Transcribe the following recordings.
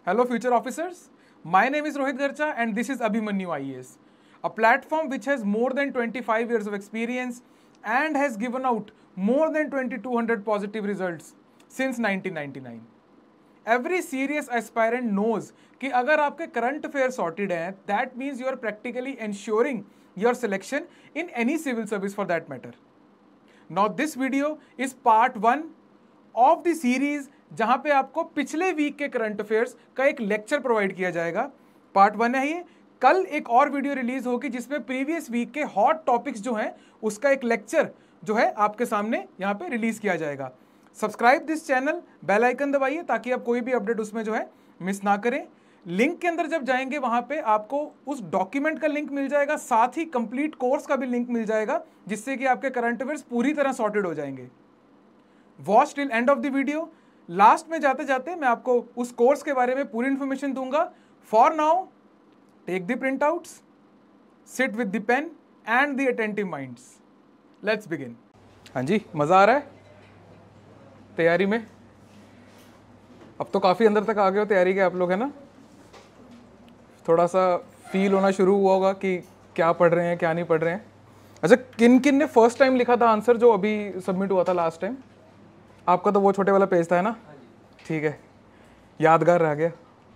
Hello future officers, my name is Rohit Garcha and this is Abhimanyu IAS, a platform which has more than 25 years of experience and has given out more than 2200 positive results since 1999. Every serious aspirant knows कि अगर आपके current affairs sorted हैं, that means you are practically ensuring your selection in any civil service for that matter. Now this video is part 1 of the series जहां पे आपको पिछले week के current affairs का एक लेक्चर प्रोवाइड किया जाएगा. पार्ट 1 है ये. कल एक और वीडियो रिलीज होगी जिसमें प्रीवियस वीक के हॉट टॉपिक्स जो हैं उसका एक लेक्चर जो है आपके सामने यहां पे रिलीज किया जाएगा. Subscribe this channel, bell icon दबाइए ताकि आप कोई भी अपडेट उसमें जो है मिस ना करें. लिंक के अंदर जब जाएंगे वहां पे आपको उस डॉक्यूमेंट का लिंक मिल जाएगा, साथ ही कंप्लीट कोर्स का भी लिंक मिल जाएगा जिससे कि आपके करंट अफेयर्स पूरी तरह सॉर्टेड हो जाएंगे. Watch till end of the video. Last में जाते जाते मैं आपको उस कोर्स के बारे में पूरी इंफॉर्मेशन दूंगा. For now take the printouts, sit with the pen and the attentive minds. Let's begin. हाँ जी, मजा आ रहा है तैयारी में? अब तो काफी अंदर तक आ गए हो तैयारी के आप लोग, है ना? थोड़ा सा फील होना शुरू हुआ होगा कि क्या पढ़ रहे हैं क्या नहीं पढ़ रहे हैं. अच्छा, किन किन ने फर्स्ट टाइम लिखा था आंसर जो अभी सबमिट हुआ था लास्ट टाइम? आपका तो वो छोटे वाला पेज था, है ना? ठीक है, यादगार रह गया.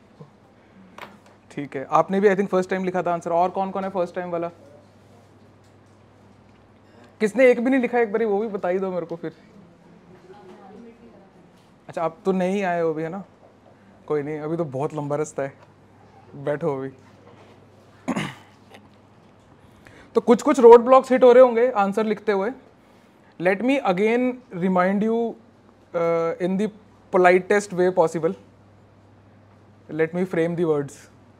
ठीक है, आपने भी आई थिंक फर्स्ट टाइम लिखा था आंसर. और कौन कौन है फर्स्ट टाइम वाला? किसने एक भी नहीं लिखा? एक बारी वो भी बता ही दो मेरे को फिर. अच्छा, आप तो नहीं आए हो अभी, है ना? कोई नहीं, अभी तो बहुत लंबा रास्ता है. बैठो अभी. तो कुछ कुछ रोड ब्लॉक्स हिट हो रहे होंगे आंसर लिखते हुए. Let me again remind you in the politest way possible. Let me frame the words.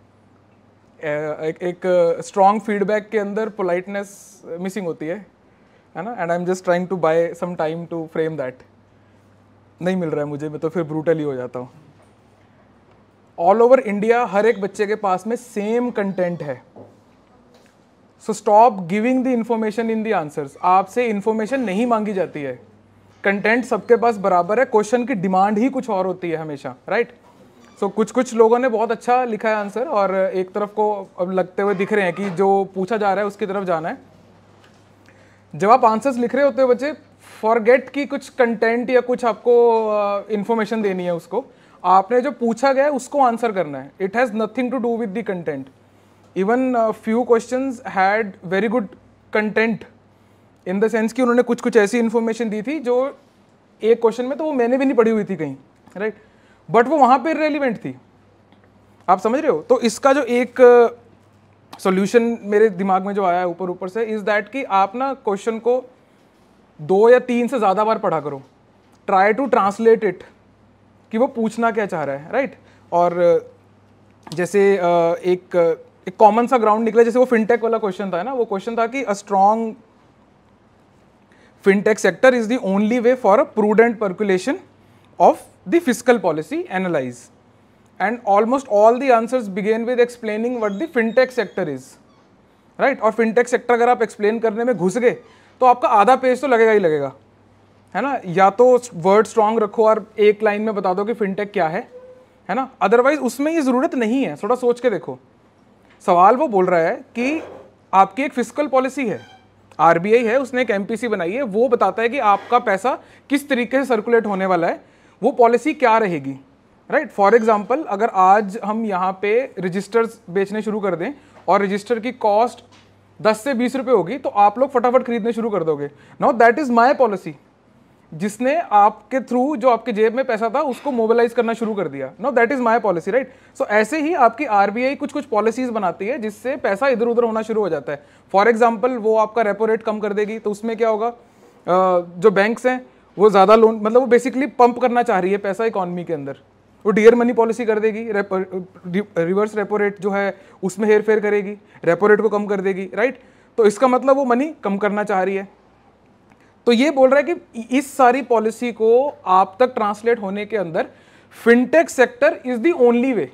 एक strong feedback के अंदर politeness missing होती है ना? And I'm just trying to buy some time to frame that. नहीं मिल रहा है मुझे, मैं तो फिर brutal ही हो जाता हूँ. All over India हर एक बच्चे के पास में same content है. So stop giving the information in the answers. आपसे information नहीं मांगी जाती है. कंटेंट सबके पास बराबर है, क्वेश्चन की डिमांड ही कुछ और होती है हमेशा, राइट? सो कुछ कुछ लोगों ने बहुत अच्छा लिखा है आंसर और एक तरफ को अब लगते हुए दिख रहे हैं कि जो पूछा जा रहा है उसकी तरफ जाना है. जब आप आंसर्स लिख रहे होते हो बच्चे, फॉरगेट कि कुछ कंटेंट या कुछ आपको इंफॉर्मेशन देनी है. उसको आपने जो पूछा गया है उसको आंसर करना है. It has nothing to do with the content. Even few questions had very good content in the sense कि उन्होंने कुछ कुछ ऐसी इन्फॉर्मेशन दी थी जो एक क्वेश्चन में तो वो मैंने भी नहीं पढ़ी हुई थी कहीं, राइट? बट वो वहाँ पे रेलिवेंट थी. आप समझ रहे हो? तो इसका जो एक सॉल्यूशन मेरे दिमाग में जो आया है ऊपर ऊपर से इज दैट कि आप ना क्वेश्चन को 2 या 3 से ज़्यादा बार पढ़ा करो. ट्राई टू ट्रांसलेट इट कि वो पूछना क्या चाह रहा है, राइट? और जैसे एक कॉमन सा ग्राउंड निकला, जैसे वो फिनटेक वाला क्वेश्चन था ना. वो क्वेश्चन था कि a strong fintech sector is the only way for a prudent percolation of the fiscal policy analyze, and almost all the answers begin with explaining what the fintech sector is, right? और fintech sector अगर आप explain करने में घुस गए तो आपका आधा पेज तो लगेगा ही लगेगा, है ना? या तो वर्ड स्ट्रॉन्ग रखो और एक लाइन में बता दो कि फिनटेक क्या है ना? अदरवाइज उसमें ये ज़रूरत नहीं है. थोड़ा सोच के देखो. सवाल वो बोल रहा है कि आपकी एक फिस्कल पॉलिसी है, आरबीआई है, उसने एक एमपीसी बनाई है, वो बताता है कि आपका पैसा किस तरीके से सर्कुलेट होने वाला है, वो पॉलिसी क्या रहेगी, राइट? फॉर एग्जांपल, अगर आज हम यहाँ पे रजिस्टर्स बेचने शुरू कर दें और रजिस्टर की कॉस्ट 10 से 20 रुपये होगी तो आप लोग फटाफट खरीदने शुरू कर दोगे. Now that is my policy, जिसने आपके थ्रू जो आपके जेब में पैसा था उसको मोबिलाइज करना शुरू कर दिया. Now that is my policy, right? So ऐसे ही आपकी आरबीआई कुछ कुछ पॉलिसीज बनाती है जिससे पैसा इधर उधर होना शुरू हो जाता है. फॉर एग्जांपल, वो आपका रेपो रेट कम कर देगी तो उसमें क्या होगा, जो बैंक्स हैं वो ज़्यादा लोन, मतलब वो बेसिकली पंप करना चाह रही है पैसा इकॉनमी के अंदर, वो डियर मनी पॉलिसी कर देगी. रिवर्स रेपो रेट जो है उसमें हेर फेर करेगी, रेपो रेट को कम कर देगी, राइट? तो इसका मतलब वो मनी कम करना चाह रही है. तो ये बोल रहा है कि इस सारी पॉलिसी को आप तक ट्रांसलेट होने के अंदर fintech sector is the only way.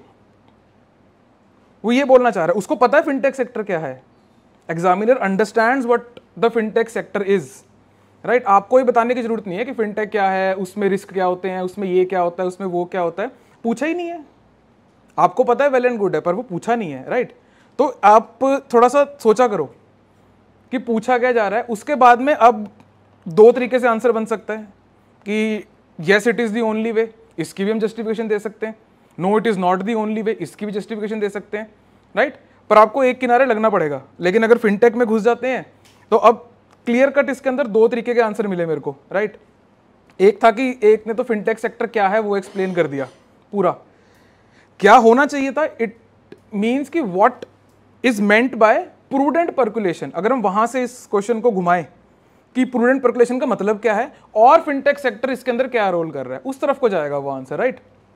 वो ये बोलना चाह रहा है. उसको पता है फिनटेक सेक्टर क्या है. Examiner understands what the fintech sector is, right? आपको ये बताने की जरूरत नहीं है कि फिनटेक क्या है, उसमें रिस्क क्या होते हैं, उसमें ये क्या होता है, उसमें वो क्या होता है. पूछा ही नहीं है. आपको पता है वेल एंड गुड है, पर वो पूछा नहीं है, राइट? तो आप थोड़ा सा सोचा करो कि पूछा क्या जा रहा है। उसके बाद में अब दो तरीके से आंसर बन सकता है कि yes it is the only way, इसकी भी हम जस्टिफिकेशन दे सकते हैं, no it is not the only way, इसकी भी जस्टिफिकेशन दे सकते हैं, राइट? पर आपको एक किनारे लगना पड़ेगा। लेकिन अगर फिनटेक में घुस जाते हैं तो अब क्लियर कट इसके अंदर दो तरीके के आंसर मिले मेरे को, राइट? एक था कि एक ने तो फिनटेक सेक्टर क्या है वो एक्सप्लेन कर दिया पूरा, क्या होना चाहिए था, इट मीन्स कि what is meant by prudent percolation. अगर हम वहां से इस क्वेश्चन को घुमाएं कि प्रूडेंट पर्कुलेशन का मतलब क्या है और फिनटेक सेक्टर इसके अंदर क्या रोल कर रहा है, उस तरफ को जाएगा वो आंसर, राइट?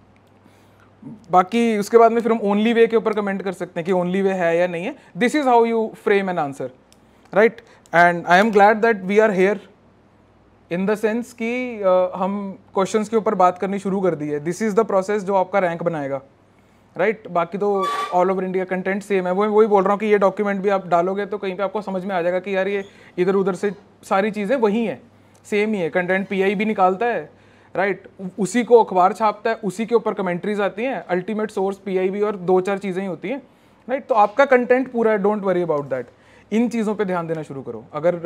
बाकी उसके बाद में फिर हम ओनली वे के ऊपर कमेंट कर सकते हैं कि ओनली वे है या नहीं है। This is how you frame an answer, right? And I am glad that we are here in the sense कि हम क्वेश्चंस के ऊपर बात करनी शुरू कर दी है। दिस इज द प्रोसेस जो आपका रैंक बनाएगा, राइट? बाकी तो all over India content same है। वही बोल रहा हूँ कि ये डॉक्यूमेंट भी आप डालोगे तो कहीं पे आपको समझ में आ जाएगा कि यार ये इधर उधर से सारी चीज़ें वही हैं, सेम ही है। कंटेंट पीआई भी निकालता है, राइट? उसी को अखबार छापता है, उसी के ऊपर कमेंट्रीज आती हैं, अल्टीमेट सोर्स पीआईबी और दो चार चीज़ें ही होती हैं, राइट? तो आपका कंटेंट पूरा है, डोंट वरी अबाउट दैट। इन चीज़ों पे ध्यान देना शुरू करो। अगर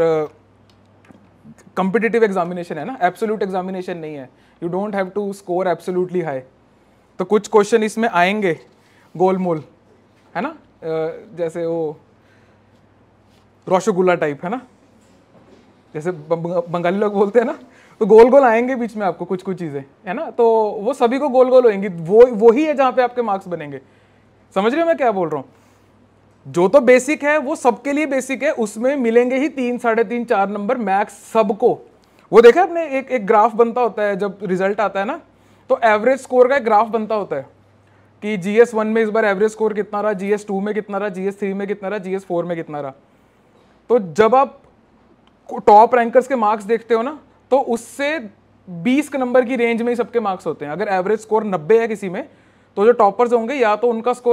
कॉम्पिटिटिव एग्जामिनेशन है ना, एब्सोल्यूट एग्जामिनेशन नहीं है, you don't have to score absolutely high. तो कुछ क्वेश्चन इसमें आएंगे गोलमोल, है ना, जैसे वो रसगुल्ला टाइप, है ना, जैसे बंगाली लोग बोलते हैं ना, तो गोल गोल आएंगे बीच में आपको कुछ कुछ चीज़ें, है ना, तो वो सभी को गोल गोल होंगी, वो ही है जहाँ पे आपके मार्क्स बनेंगे। समझ रहे हो मैं क्या बोल रहा हूँ? जो तो बेसिक है वो सबके लिए बेसिक है, उसमें मिलेंगे ही 3, 3.5, 4 नंबर मैक्स सबको। वो देखा आपने, एक ग्राफ बनता होता है जब रिजल्ट आता है ना, तो एवरेज स्कोर का एक ग्राफ बनता होता है कि GS 1 में इस बार एवरेज स्कोर कितना रहा, GS 2 में कितना रहा, GS 3 में कितना रहा, GS 4 में कितना रहा। तो जब आप टॉप रैंकर्स के मार्क्स देखते हो ना, तो उससे 20 नंबर की रेंज में ही सबके मार्क्स होते हैं। अगर एवरेज स्कोर 90 है किसी में, तो जो टॉपर्स होंगे या तो उनका स्कोर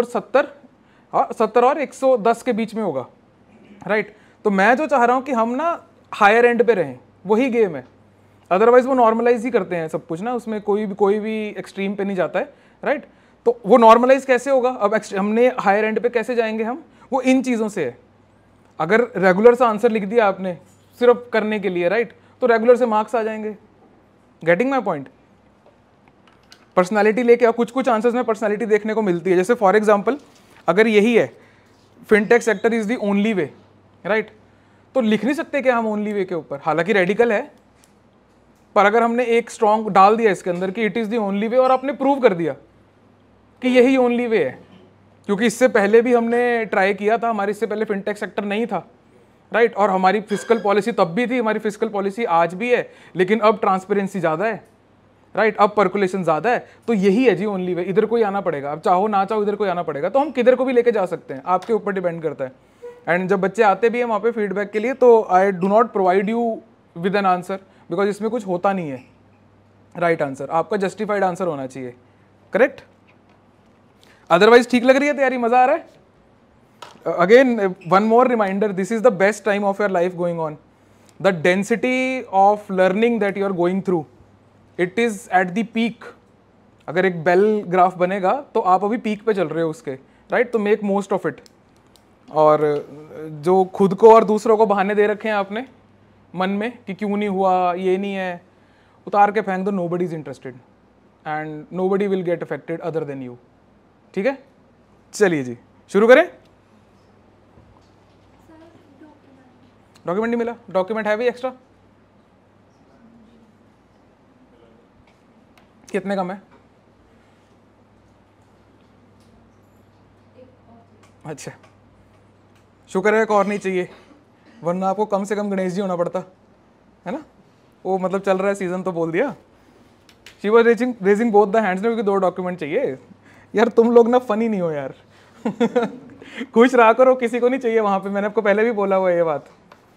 70 और 110 के बीच में होगा, राइट? तो मैं जो चाह रहा हूं कि हम ना हायर एंड पे रहें, वही गेम है। अदरवाइज वो नॉर्मलाइज ही करते हैं सब कुछ ना, उसमें कोई भी एक्सट्रीम पे नहीं जाता है, राइट? तो वो नॉर्मलाइज कैसे होगा? अब हमने हायर एंड पे कैसे जाएंगे हम? वो इन चीज़ों से है। अगर रेगुलर सा आंसर लिख दिया आपने सिर्फ करने के लिए, राइट, तो रेगुलर से मार्क्स आ जाएंगे। Getting my point? पर्सनैलिटी लेके कुछ कुछ आंसर्स में पर्सनैलिटी देखने को मिलती है। जैसे फॉर एग्जाम्पल अगर यही है fintech sector is the only way, right, तो लिख नहीं सकते क्या हम ओनली वे के ऊपर? हालांकि रेडिकल है, पर अगर हमने एक स्ट्रॉन्ग डाल दिया इसके अंदर कि it is the only way, और आपने प्रूव कर दिया कि यही ओनली वे है, क्योंकि इससे पहले भी हमने ट्राई किया था, हमारे इससे पहले फिनटेक सेक्टर नहीं था, राइट, और हमारी फिस्कल पॉलिसी तब भी थी, हमारी फिस्कल पॉलिसी आज भी है, लेकिन अब ट्रांसपेरेंसी ज़्यादा है, राइट, अब पर्कुलेशन ज़्यादा है, तो यही है जी ओनली वे। इधर कोई आना पड़ेगा, अब चाहो ना चाहो इधर कोई आना पड़ेगा। तो हम किधर को भी लेके जा सकते हैं, आपके ऊपर डिपेंड करता है। एंड जब बच्चे आते भी हैं वहाँ पे फीडबैक के लिए, तो I do not provide you with an answer, because इसमें कुछ होता नहीं है राइट आंसर, आपका जस्टिफाइड आंसर होना चाहिए, करेक्ट? अदरवाइज ठीक लग रही है तैयारी, मजा आ रहा है? Again, one more reminder, this is the best time of your life going on. The density of learning that you are going through, it is at the peak. अगर एक बेल ग्राफ बनेगा तो आप अभी पीक पे चल रहे हो उसके, राइट? तो मेक मोस्ट ऑफ इट। और जो खुद को और दूसरों को बहाने दे रखे हैं आपने मन में कि क्यों नहीं हुआ, ये नहीं है, उतार के फेंक दो। Nobody is interested and nobody will get affected other than you. ठीक है, चलिए जी शुरू करें। डॉक्यूमेंट नहीं मिला? डॉक्यूमेंट है भी एक्स्ट्रा? कितने कम है? अच्छा, शुक्र है, एक और नहीं चाहिए, वरना आपको कम से कम गणेश जी होना पड़ता है ना। वो मतलब चल रहा है सीजन तो बोल दिया। She was raising both the hands, क्योंकि 2 डॉक्यूमेंट चाहिए। यार तुम लोग ना फनी नहीं हो यार। खुश रहा करो, किसी को नहीं चाहिए वहां पे। मैंने आपको पहले भी बोला हुआ है ये बात।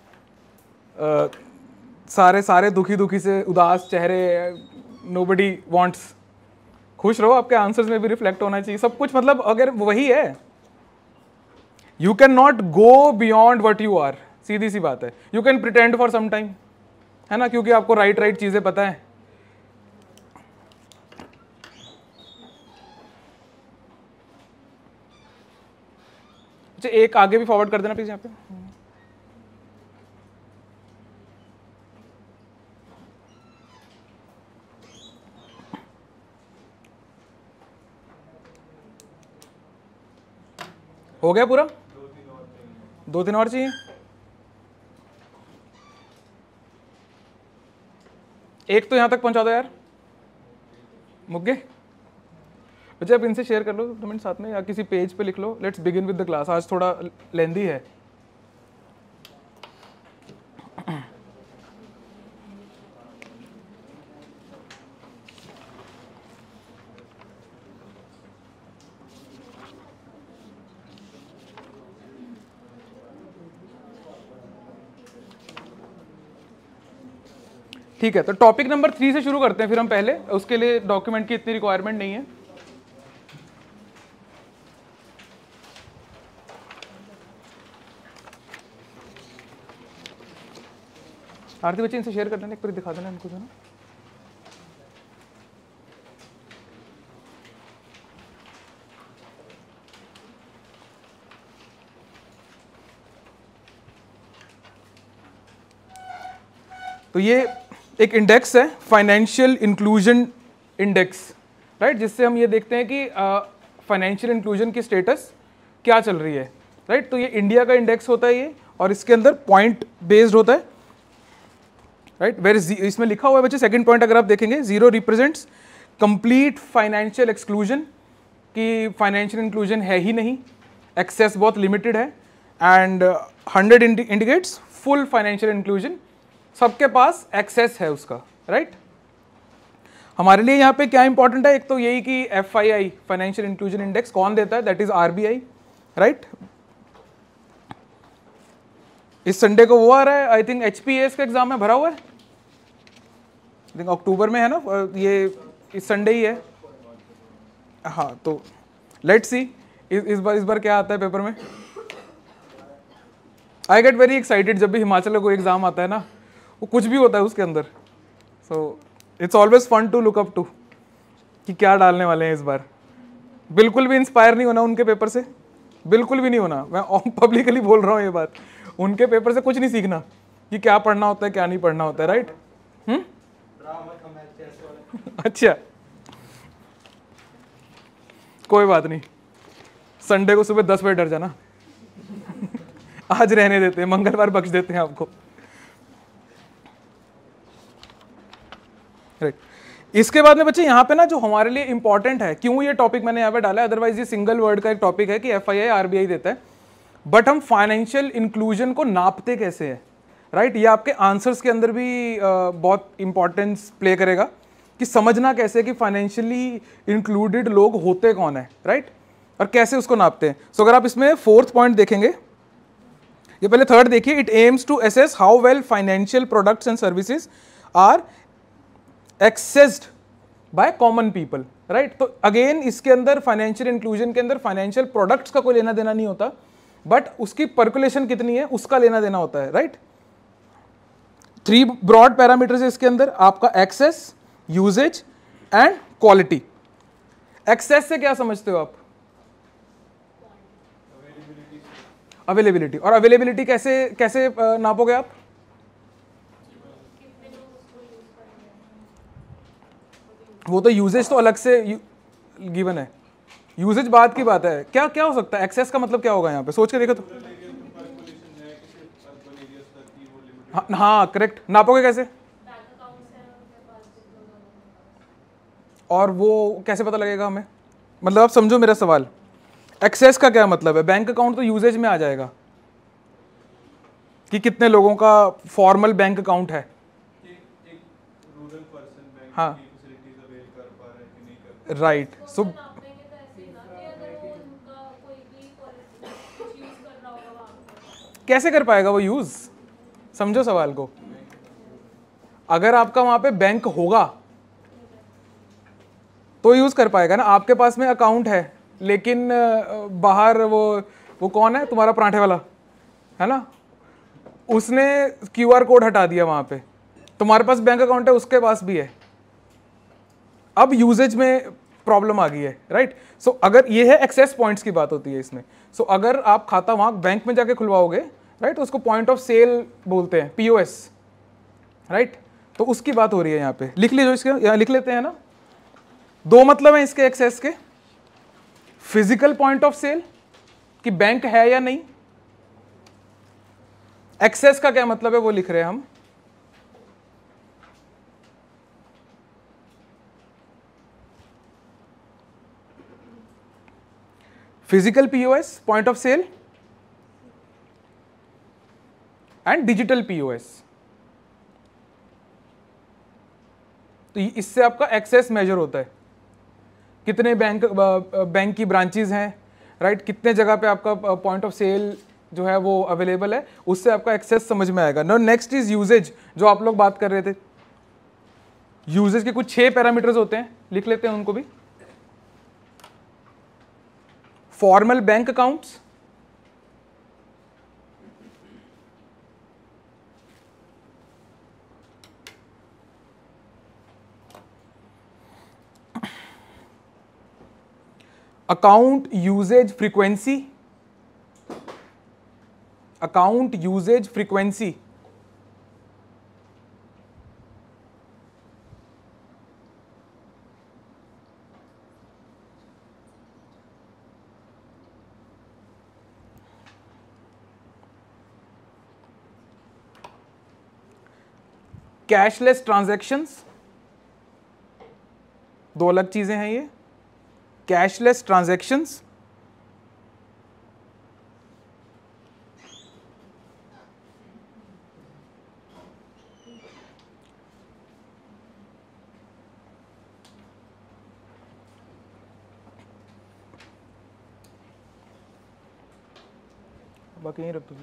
सारे दुखी से उदास चेहरे, नोबडी वांट्स। खुश रहो, आपके आंसर्स में भी रिफ्लेक्ट होना चाहिए सब कुछ। मतलब अगर वही है, you can not go beyond what you are, सीधी सी बात है। You can pretend for some time, है ना, क्योंकि आपको राइट चीजें पता है। अच्छा एक आगे भी फॉरवर्ड कर देना प्लीज यहाँ पे। हो गया पूरा? 2-3 और चाहिए। एक तो यहां तक पहुंचा दो यार, मुक गए। अच्छा आप इनसे शेयर कर लो डॉक्यूमेंट साथ में या किसी पेज पे लिख लो। Let's begin with the class, आज थोड़ा लेंदी है। ठीक है, तो टॉपिक नंबर 3 से शुरू करते हैं फिर हम पहले, उसके लिए डॉक्यूमेंट की इतनी रिक्वायरमेंट नहीं है। आरती बच्चे इनसे शेयर कर देना, एक बार दिखा देना इनको जो ना। तो ये एक इंडेक्स है, फाइनेंशियल इंक्लूजन इंडेक्स, राइट, जिससे हम ये देखते हैं कि फाइनेंशियल इंक्लूजन की स्टेटस क्या चल रही है, राइट। तो ये इंडिया का इंडेक्स होता है ये, और इसके अंदर पॉइंट बेस्ड होता है, राइट। वेर इसमें लिखा हुआ है बच्चे, सेकंड पॉइंट अगर आप देखेंगे, 0 रिप्रेजेंट्स कंप्लीट फाइनेंशियल एक्सक्लूजन, कि फाइनेंशियल इंक्लूजन है ही नहीं, एक्सेस बहुत लिमिटेड है, and 100 indicates full financial inclusion, सबके पास एक्सेस है उसका, राइट। हमारे लिए यहाँ पे क्या इंपॉर्टेंट है, एक तो यही कि FII फाइनेंशियल इंक्लूजन इंडेक्स कौन देता है, दैट इज RBI, राइट। इस संडे को वो आ रहा है, आई थिंक HPAS का एग्जाम में भरा हुआ है, आई थिंक अक्टूबर में है ना, ये इस संडे ही है। हाँ तो लेट्स सी इस बार क्या आता है पेपर में। आई गेट वेरी एक्साइटेड जब भी हिमाचल का कोई एग्जाम आता है ना, वो कुछ भी होता है उसके अंदर, so it's always fun to look up to कि क्या डालने वाले हैं इस बार। बिल्कुल भी इंस्पायर नहीं होना उनके पेपर से, बिल्कुल भी नहीं होना, मैं पब्लिकली बोल रहा हूँ ये बात। उनके पेपर से कुछ नहीं सीखना कि क्या पढ़ना होता है क्या नहीं पढ़ना होता है, राइट। अच्छा कोई बात नहीं, संडे को सुबह 10 बजे डर जाना। आज रहने देते हैं, मंगलवार बख्श देते हैं आपको, राइट। इसके बाद में बच्चे यहाँ पे ना जो हमारे लिए इंपॉर्टेंट है, क्यों ये टॉपिक मैंने यहाँ पे डाला है, अदरवाइज ये सिंगल वर्ड का एक टॉपिक है कि FII RBI देता है, बट हम फाइनेंशियल इंक्लूजन को नापते कैसे है, राइट। ये आपके आंसर्स के अंदर भी बहुत इंपॉर्टेंस प्ले करेगा कि समझना कैसे कि फाइनेंशियली इंक्लूडेड लोग होते कौन है, राइट, और कैसे उसको नापते हैं। सो अगर आप इसमें 4th पॉइंट देखेंगे, ये पहले 3rd देखिए, it aims to assess how well financial products and services are accessed by common people, right. तो अगेन इसके अंदर फाइनेंशियल इंक्लूजन के अंदर फाइनेंशियल प्रोडक्ट्स का कोई लेना देना नहीं होता, बट उसकी पर्कुलेशन कितनी है उसका लेना देना होता है, राइट। 3 ब्रॉड पैरामीटर्स है इसके अंदर, आपका access, usage and quality. Access से क्या समझते हो आप? अवेलेबिलिटी। और अवेलेबिलिटी कैसे नापोगे आप? वो तो यूजेज तो अलग से गिवन है, यूजेज बाद की बात है। क्या क्या हो सकता है, एक्सेस का मतलब क्या होगा यहाँ पे, सोच के देखो तो। हाँ करेक्ट, नापोगे कैसे? और वो कैसे पता लगेगा हमें, मतलब आप समझो मेरा सवाल, एक्सेस का क्या मतलब है? बैंक अकाउंट तो यूजेज में आ जाएगा कि कितने लोगों का फॉर्मल बैंक अकाउंट है, हाँ राइट। सो कैसे कर पाएगा वो यूज, समझो सवाल को। अगर आपका वहां पे बैंक होगा तो यूज कर पाएगा ना। आपके पास में अकाउंट है लेकिन बाहर वो कौन है तुम्हारा पराठे वाला, है ना, उसने QR कोड हटा दिया वहां पे, तुम्हारे पास बैंक अकाउंट है उसके पास भी है। अब यूजेज में प्रॉब्लम आ गई है, राइट। सो अगर ये है एक्सेस पॉइंट्स की बात होती है इसमें। सो अगर आप खाता वहां बैंक में जाके खुलवाओगे, राइट, तो उसको पॉइंट ऑफ सेल बोलते हैं, POS, राइट। तो उसकी बात हो रही है यहाँ पे, लिख लीजिए इसके, यहाँ लिख लेते हैं ना। दो मतलब है इसके एक्सेस के, फिजिकल पॉइंट ऑफ सेल कि बैंक है या नहीं, एक्सेस का क्या मतलब है वो लिख रहे हैं हम, physical POS point of sale and digital POS। तो इससे आपका एक्सेस मेजर होता है, कितने बैंक की ब्रांचेज हैं, राइट, कितने जगह पे आपका पॉइंट ऑफ सेल जो है वो अवेलेबल है, उससे आपका एक्सेस समझ में आएगा। नो नेक्स्ट इज यूजेज, जो आप लोग बात कर रहे थे। यूजेज के कुछ 6 पैरामीटर्स होते हैं, लिख लेते हैं उनको भी। Formal bank accounts, account usage frequency, account usage frequency, cashless transactions, दो अलग चीजें हैं ये, कैशलेस ट्रांजैक्शंस, बाकी यहीं रख दो।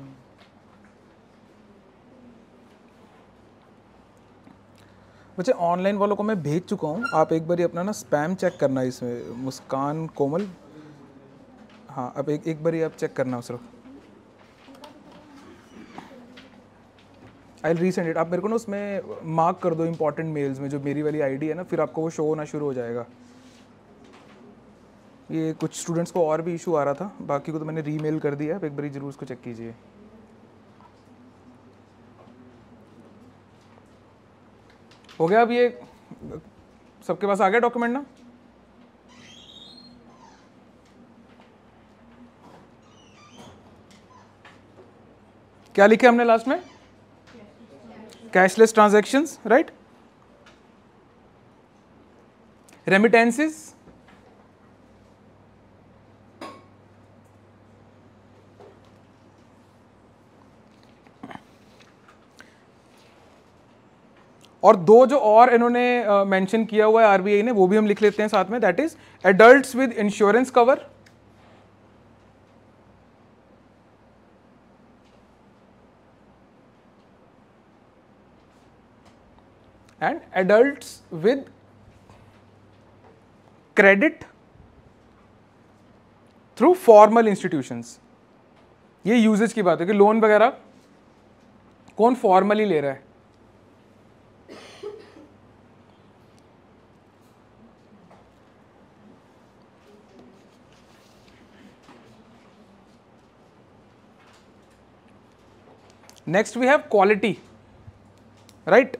बच्चे ऑनलाइन वालों को मैं भेज चुका हूँ, आप एक बार अपना ना स्पैम चेक करना इसमें, मुस्कान कोमल, हाँ अब एक बार आप चेक करना सिर्फ। आई विल रीसेंड इट, आप मेरे को ना उसमें मार्क कर दो इंपॉर्टेंट मेल्स में, जो मेरी वाली आईडी है ना, फिर आपको वो शो होना शुरू हो जाएगा। ये कुछ स्टूडेंट्स को और भी इशू आ रहा था, बाकी को तो मैंने रीमेल कर दिया, आप एक बार जरूर उसको चेक कीजिए। हो गया अब ये सबके पास आ गया डॉक्यूमेंट ना? क्या लिखे हमने लास्ट में? Cashless transactions, right. रेमिटेंसेस, और दो जो और इन्होंने मेंशन किया हुआ है आरबीआई ने, वो भी हम लिख लेते हैं साथ में, that is adults with insurance cover and adults with credit through formal institutions. ये यूजेज की बात है कि लोन वगैरह कौन फॉर्मली ले रहा है। Next we have quality, right.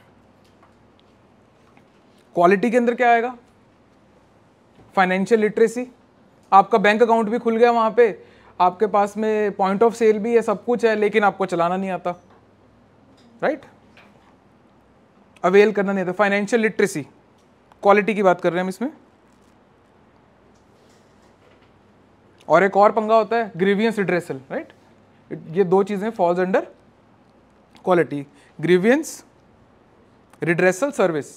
Quality के अंदर क्या आएगा? फाइनेंशियल लिटरेसी, आपका बैंक अकाउंट भी खुल गया वहां पे, आपके पास में पॉइंट ऑफ सेल भी है, सब कुछ है, लेकिन आपको चलाना नहीं आता, राइट, अवेल करना नहीं आता। फाइनेंशियल लिटरेसी, क्वालिटी की बात कर रहे हैं हम इसमें। और एक और पंगा होता है ग्रीवियंस रिड्रेसल, राइट। ये दो चीजें falls under quality, grievance redressal service.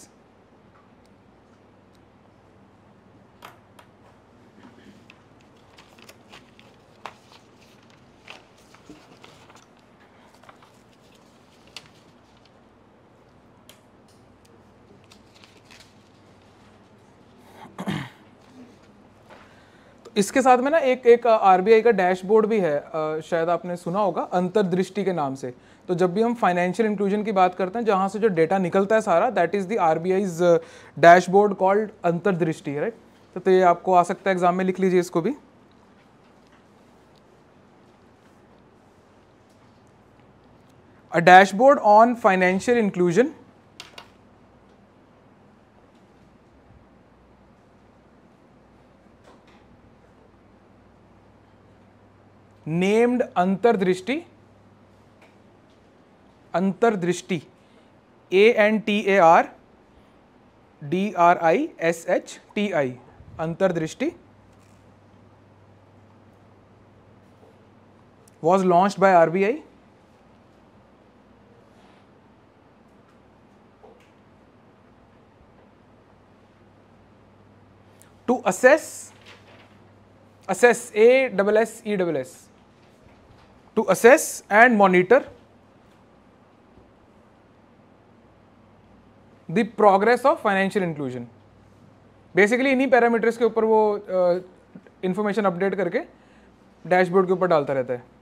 इसके साथ में ना एक आरबीआई का डैशबोर्ड भी है, शायद आपने सुना होगा, अंतर्दृष्टि के नाम से। तो जब भी हम फाइनेंशियल इंक्लूजन की बात करते हैं, जहां से जो डेटा निकलता है सारा, that is the RBI's dashboard called Antardrishti, right. तो ये आपको आ सकता है एग्जाम में, लिख लीजिए इसको भी। A dashboard on financial inclusion named Antardrishti, Antardrishti ANTARDRISHTI, अंतर्दृष्टि, was launched by RBI to assess ASSESS to assess and monitor the progress of financial inclusion। Basically इन्हीं पैरामीटर्स के ऊपर वो इंफॉर्मेशन अपडेट करके डैशबोर्ड के ऊपर डालता रहता है।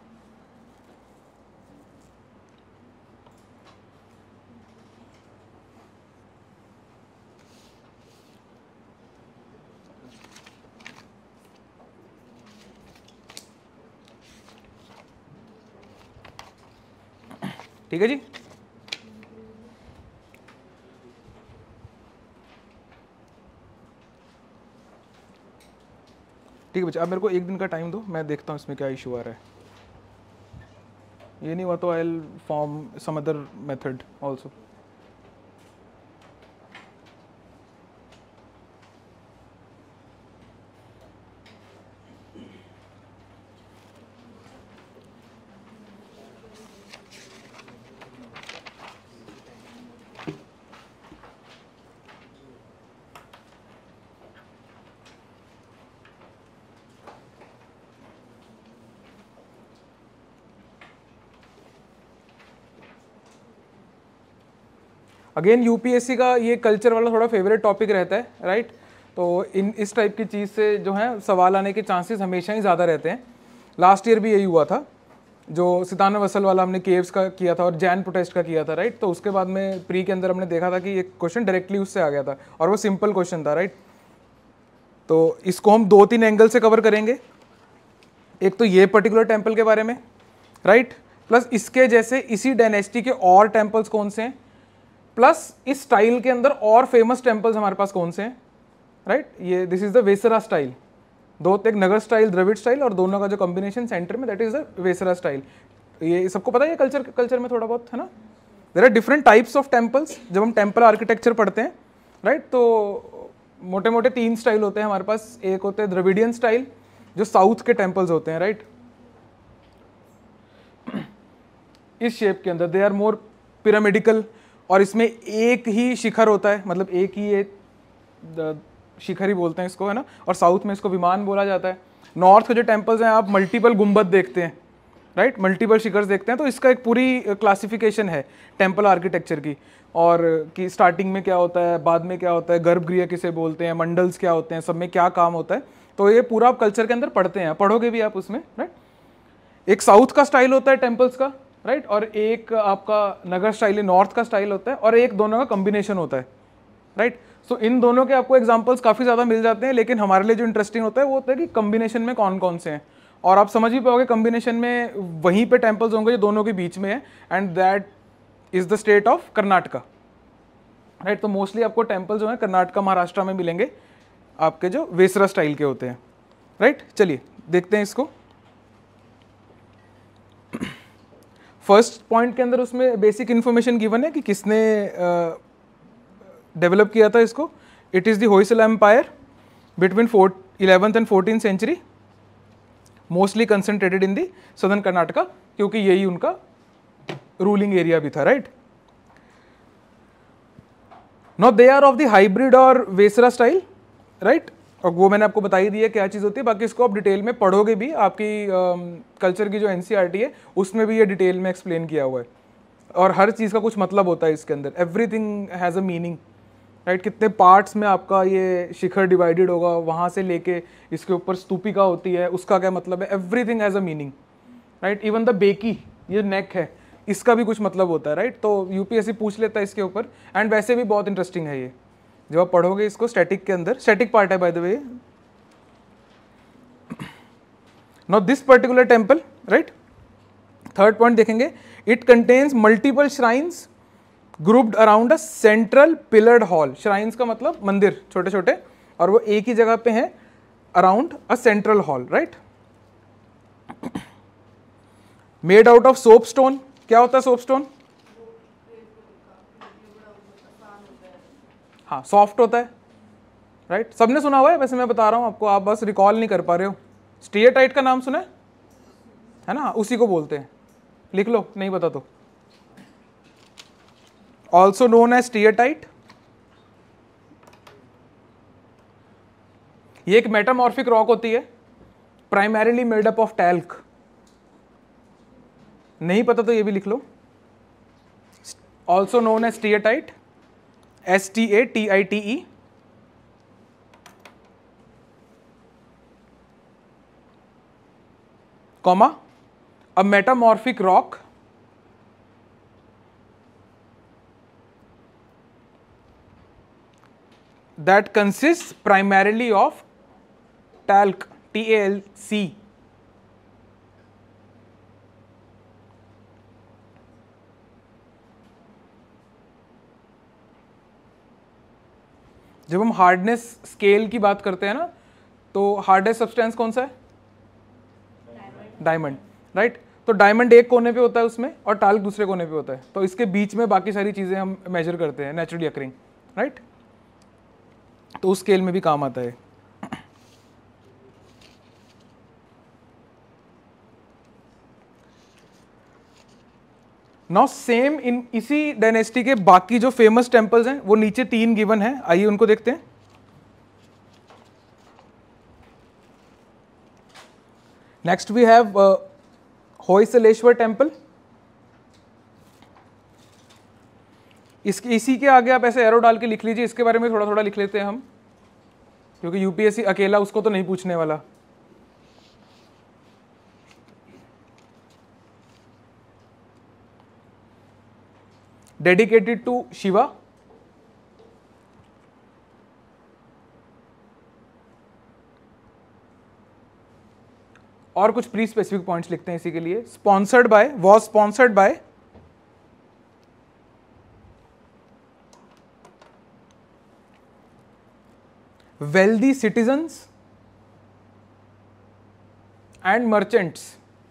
ठीक है जी। ठीक है बच्चा, अब मेरे को एक दिन का टाइम दो, मैं देखता हूँ इसमें क्या इशू आ रहा है। ये नहीं हुआ तो I will form some other method also. Again UPSC का ये कल्चर वाला थोड़ा फेवरेट टॉपिक रहता है, राइट। तो इस टाइप की चीज़ से जो है सवाल आने के चांसेस हमेशा ही ज़्यादा रहते हैं। लास्ट ईयर भी यही हुआ था, जो सिताना वसल वाला हमने केव्स का किया था और जैन प्रोटेस्ट का किया था, राइट। तो उसके बाद में प्री के अंदर हमने देखा था कि एक क्वेश्चन डायरेक्टली उससे आ गया था और वो सिंपल क्वेश्चन था, राइट। तो इसको हम 2-3 एंगल से कवर करेंगे। एक तो ये पर्टिकुलर टेम्पल के बारे में, राइट, प्लस इसके जैसे इसी डायनेस्टी के और टेम्पल्स कौन से हैं, प्लस इस स्टाइल के अंदर और फेमस टेम्पल्स हमारे पास कौन से हैं, राइट। ये this is the Vesara style, एक नगर स्टाइल, द्रविड़ स्टाइल, और दोनों का जो कॉम्बिनेशन सेंटर में, that is the Vesara style. ये सबको पता है, ये कल्चर में थोड़ा बहुत है ना। There are different types of temples. जब हम टेम्पल आर्किटेक्चर पढ़ते हैं, राइट, तो मोटे मोटे 3 स्टाइल होते हैं हमारे पास। एक होते हैं द्रविडियन स्टाइल, जो साउथ के टेम्पल्स होते हैं, राइट, इस शेप के अंदर। दे आर मोर पिरामिडिकल, और इसमें एक ही शिखर होता है, मतलब एक ही ये शिखर ही बोलते हैं इसको, है ना। और साउथ में इसको विमान बोला जाता है। नॉर्थ के जो टेम्पल्स हैं, आप मल्टीपल गुंबद देखते हैं, राइट, मल्टीपल शिखर्स देखते हैं। तो इसका एक पूरी क्लासिफिकेशन है टेम्पल आर्किटेक्चर की, और कि स्टार्टिंग में क्या होता है, बाद में क्या होता है, गर्भगृह किसे बोलते हैं, मंडल्स क्या होते हैं, सब में क्या काम होता है। तो ये पूरा आप कल्चर के अंदर पढ़ते हैं, पढ़ोगे भी आप उसमें, राइट। एक साउथ का स्टाइल होता है टेम्पल्स का, राइट, और एक आपका नगर स्टाइल नॉर्थ का स्टाइल होता है, और एक दोनों का कॉम्बिनेशन होता है, राइट। सो इन दोनों के आपको एग्जांपल्स काफ़ी ज़्यादा मिल जाते हैं, लेकिन हमारे लिए जो इंटरेस्टिंग होता है वो होता है कि कॉम्बिनेशन में कौन कौन से हैं। और आप समझ ही पाओगे कॉम्बिनेशन में वहीं पे टेम्पल्स होंगे जो दोनों के बीच में है, and that is the state of Karnataka, right. तो मोस्टली आपको टेम्पल जो है कर्नाटका, महाराष्ट्र में मिलेंगे, आपके जो वेसरा स्टाइल के होते हैं, राइट। चलिए देखते हैं इसको। फर्स्ट पॉइंट के अंदर उसमें बेसिक इन्फॉर्मेशन गिवन है कि किसने डेवलप किया था इसको। It is the Hoysala empire between 11th and 14th century, mostly concentrated in the southern Karnataka, क्योंकि यही उनका रूलिंग एरिया भी था, right. Now they are of the hybrid और वेसरा स्टाइल, राइट। और वो मैंने आपको बताई दी है क्या चीज़ होती है, बाकी इसको आप डिटेल में पढ़ोगे भी। आपकी कल्चर की जो एनसीईआरटी है उसमें भी ये डिटेल में एक्सप्लेन किया हुआ है, और हर चीज़ का कुछ मतलब होता है इसके अंदर। Everything has a meaning, right. कितने पार्ट्स में आपका ये शिखर डिवाइडेड होगा, वहाँ से लेके इसके ऊपर स्तूपिका होती है, उसका क्या मतलब है। Everything has a meaning, right. Even the बेकी, ये नेक है, इसका भी कुछ मतलब होता है, राइट। तो यूपीएससी पूछ लेता है इसके ऊपर, एंड वैसे भी बहुत इंटरेस्टिंग है ये, जब आप पढ़ोगे इसको स्टैटिक के अंदर, स्टैटिक पार्ट है by the way. Now this particular temple, right, third point देखेंगे, it contains multiple shrines grouped around a central pillared hall. Shrines का मतलब मंदिर छोटे छोटे, और वो एक ही जगह पे हैं around a central hall, right. Made out of soapstone. क्या होता है सोप स्टोन? हाँ, सॉफ्ट होता है, राइट। सबने सुना हुआ है, वैसे मैं बता रहा हूं आपको, आप बस रिकॉल नहीं कर पा रहे हो। स्टीएटाइट का नाम सुना है ना, उसी को बोलते हैं, लिख लो नहीं पता तो। Also known as steatite. ये एक मेटामॉर्फिक रॉक होती है, primarily made up of talc. नहीं पता तो ये भी लिख लो, also known as steatite, STATITE। comma, a metamorphic rock that consists primarily of talc, TALC। जब हम हार्डनेस स्केल की बात करते हैं ना, तो हार्डेस्ट सब्सटेंस कौन सा है? Diamond, right. तो डायमंड एक कोने पे होता है उसमें, और टाल्क दूसरे कोने पे होता है, तो इसके बीच में बाकी सारी चीजें हम मेजर करते हैं, नेचुरली अकरिंग, राइट। तो उस स्केल में भी काम आता है। नाउ सेम इन इसी डायनेस्टी के बाकी जो फेमस टेम्पल्स हैं, वो नीचे 3 गिवन हैं, आइए उनको देखते हैं। Next we have Hoysaleshwara temple. इसी के आगे आप ऐसे एरो डाल के लिख लीजिए, इसके बारे में थोड़ा थोड़ा लिख लेते हैं हम, क्योंकि यूपीएससी अकेला उसको तो नहीं पूछने वाला। Dedicated to Shiva. और कुछ प्री स्पेसिफिक पॉइंट्स लिखते हैं इसी के लिए। Sponsored by, was sponsored by wealthy citizens and merchants।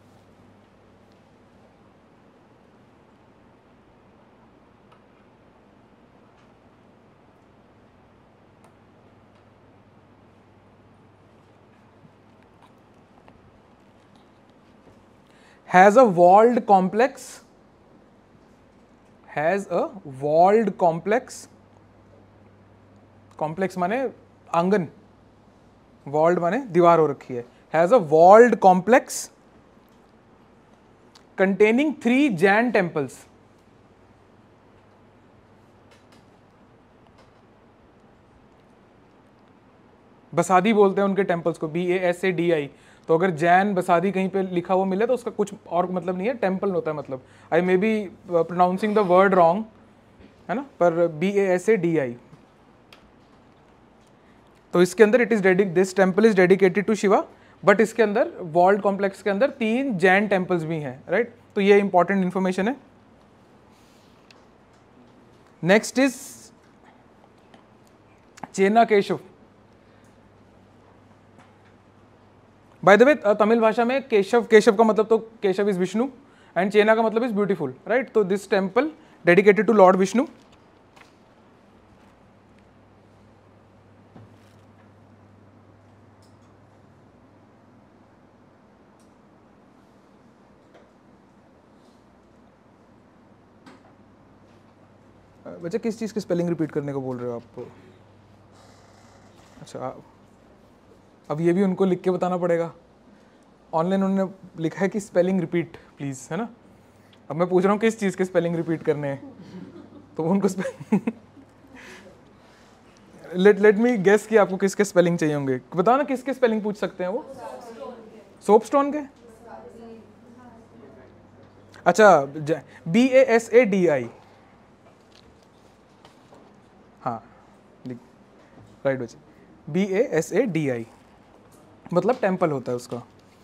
has a walled complex, has a walled complex, complex माने आंगन, वॉल्ड माने दीवार हो रखी है। Has a walled complex containing 3 Jain temples. Basadi बोलते हैं उनके टेम्पल्स को, BASADI। तो अगर जैन बसादी कहीं पे लिखा हुआ मिले तो उसका कुछ और मतलब नहीं है, टेम्पल होता है मतलब। I may be pronouncing the word wrong, है ना, पर BASADI। तो इसके अंदर it is this temple is dedicated to Shiva, but इसके अंदर वॉल्ड कॉम्प्लेक्स के अंदर 3 जैन टेम्पल्स भी हैं, राइट। तो ये इंपॉर्टेंट इंफॉर्मेशन है। Next is Chenna Keshava. By the way Tamil भाषा में केशव, केशव का मतलब तो केशव इज विष्णु, एंड चेना का मतलब इज ब्यूटीफुल, राइट। तो this temple dedicated to lord Vishnu. बच्चे किस चीज़ की स्पेलिंग रिपीट करने को बोल रहे हो आप? अच्छा, अब ये भी उनको लिख के बताना पड़ेगा। ऑनलाइन उन्होंने लिखा है कि स्पेलिंग रिपीट प्लीज़, है ना। अब मैं पूछ रहा हूँ किस चीज़ के स्पेलिंग रिपीट करने हैं, तो उनको लेट मी गेस कि आपको किसके स्पेलिंग चाहिए होंगे। बताओ ना किसके स्पेलिंग पूछ सकते हैं वो? सोप स्टोन के? अच्छा, BASADI। हाँ, राइट बच्चे, BASADI मतलब टेम्पल होता है उसका।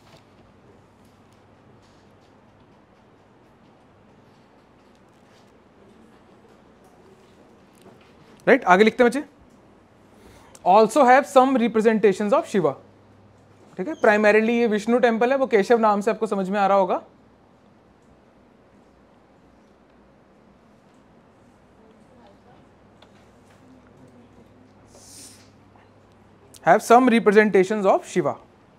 राइट आगे लिखते हैं बच्चे, also have some representations of Shiva. ठीक है, प्राइमरीली ये विष्णु टेम्पल है, वो केशव नाम से आपको समझ में आ रहा होगा। Have some representations of Shiva.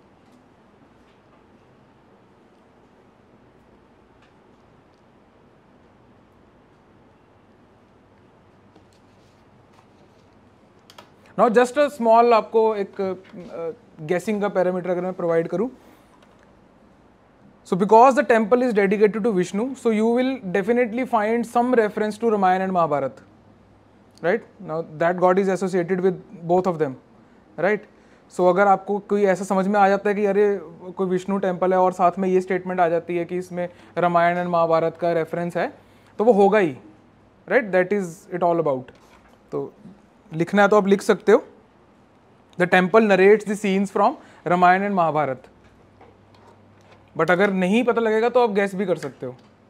Now just a small, आपको एक गेसिंग का पैरामीटर अगर मैं प्रोवाइड करूं, so because the temple is dedicated to Vishnu, so you will definitely find some reference to Ramayana and Mahabharata, right. Now that god is associated with both of them, right. So अगर आपको कोई ऐसा समझ में आ जाता है कि अरे कोई विष्णु टेम्पल है और साथ में ये स्टेटमेंट आ जाती है कि इसमें रामायण एंड महाभारत का रेफरेंस है, तो वो होगा ही, right. That is it all about. तो लिखना है तो आप लिख सकते हो, the temple narrates the scenes from Ramayana and Mahabharata. But अगर नहीं पता लगेगा तो आप गैस भी कर सकते हो।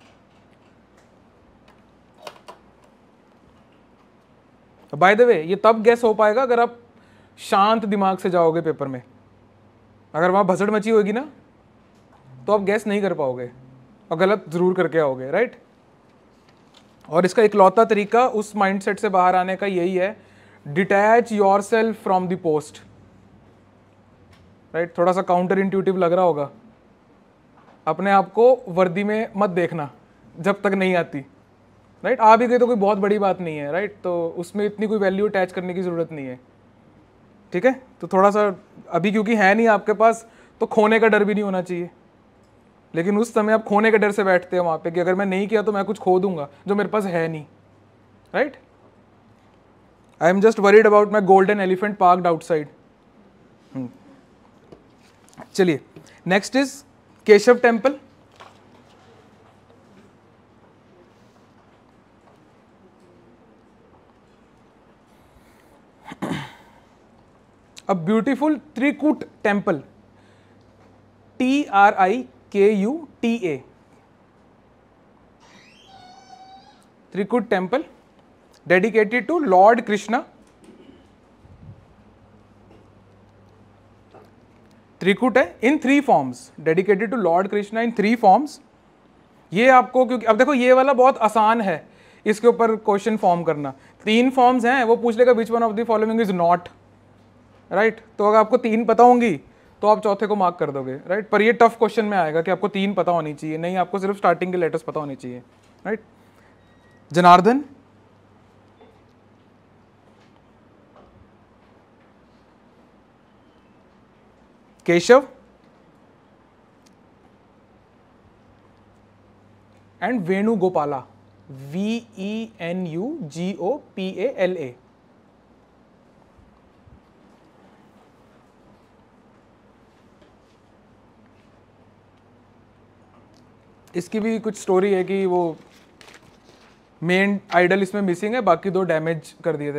बाय द वे ये तब गैस हो पाएगा अगर आप शांत दिमाग से जाओगे पेपर में। अगर वहां भसड़ मची होगी ना तो आप गैस नहीं कर पाओगे और गलत जरूर करके आओगे, राइट। और इसका इकलौता तरीका उस माइंडसेट से बाहर आने का यही है, detach yourself from the post, right. थोड़ा सा काउंटर इंट्यूटिव लग रहा होगा, अपने आप को वर्दी में मत देखना जब तक नहीं आती, राइट। आ भी गई तो कोई बहुत बड़ी बात नहीं है, राइट। तो उसमें इतनी कोई वैल्यू अटैच करने की जरूरत नहीं है, ठीक है। तो थोड़ा सा अभी क्योंकि है नहीं आपके पास, तो खोने का डर भी नहीं होना चाहिए। लेकिन उस समय आप खोने के डर से बैठते हैं वहां पे कि अगर मैं नहीं किया तो मैं कुछ खो दूंगा जो मेरे पास है नहीं, right. I am just worried about my golden elephant parked outside. चलिए next is Keshava temple. A beautiful Trikuta temple, TRIKUTA, Trikuta temple dedicated to lord Krishna. Trikuta है in 3 forms, dedicated to lord Krishna in 3 forms. ये आपको, क्योंकि अब देखो ये वाला बहुत आसान है इसके ऊपर क्वेश्चन फॉर्म करना। 3 फॉर्म्स हैं, वो पूछ लेगा which one of the following is not, right. तो अगर आपको 3 पता होंगी तो आप चौथे को मार्क कर दोगे, राइट। पर ये टफ क्वेश्चन में आएगा कि आपको 3 पता होनी चाहिए, नहीं आपको सिर्फ स्टार्टिंग के लेटर्स पता होनी चाहिए, right. Janardana, Keshava and Venugopala, VENUGOPALA। इसकी भी कुछ स्टोरी है कि वो मेन आइडल इसमें मिसिंग है, बाकी 2 डैमेज कर दिए थे।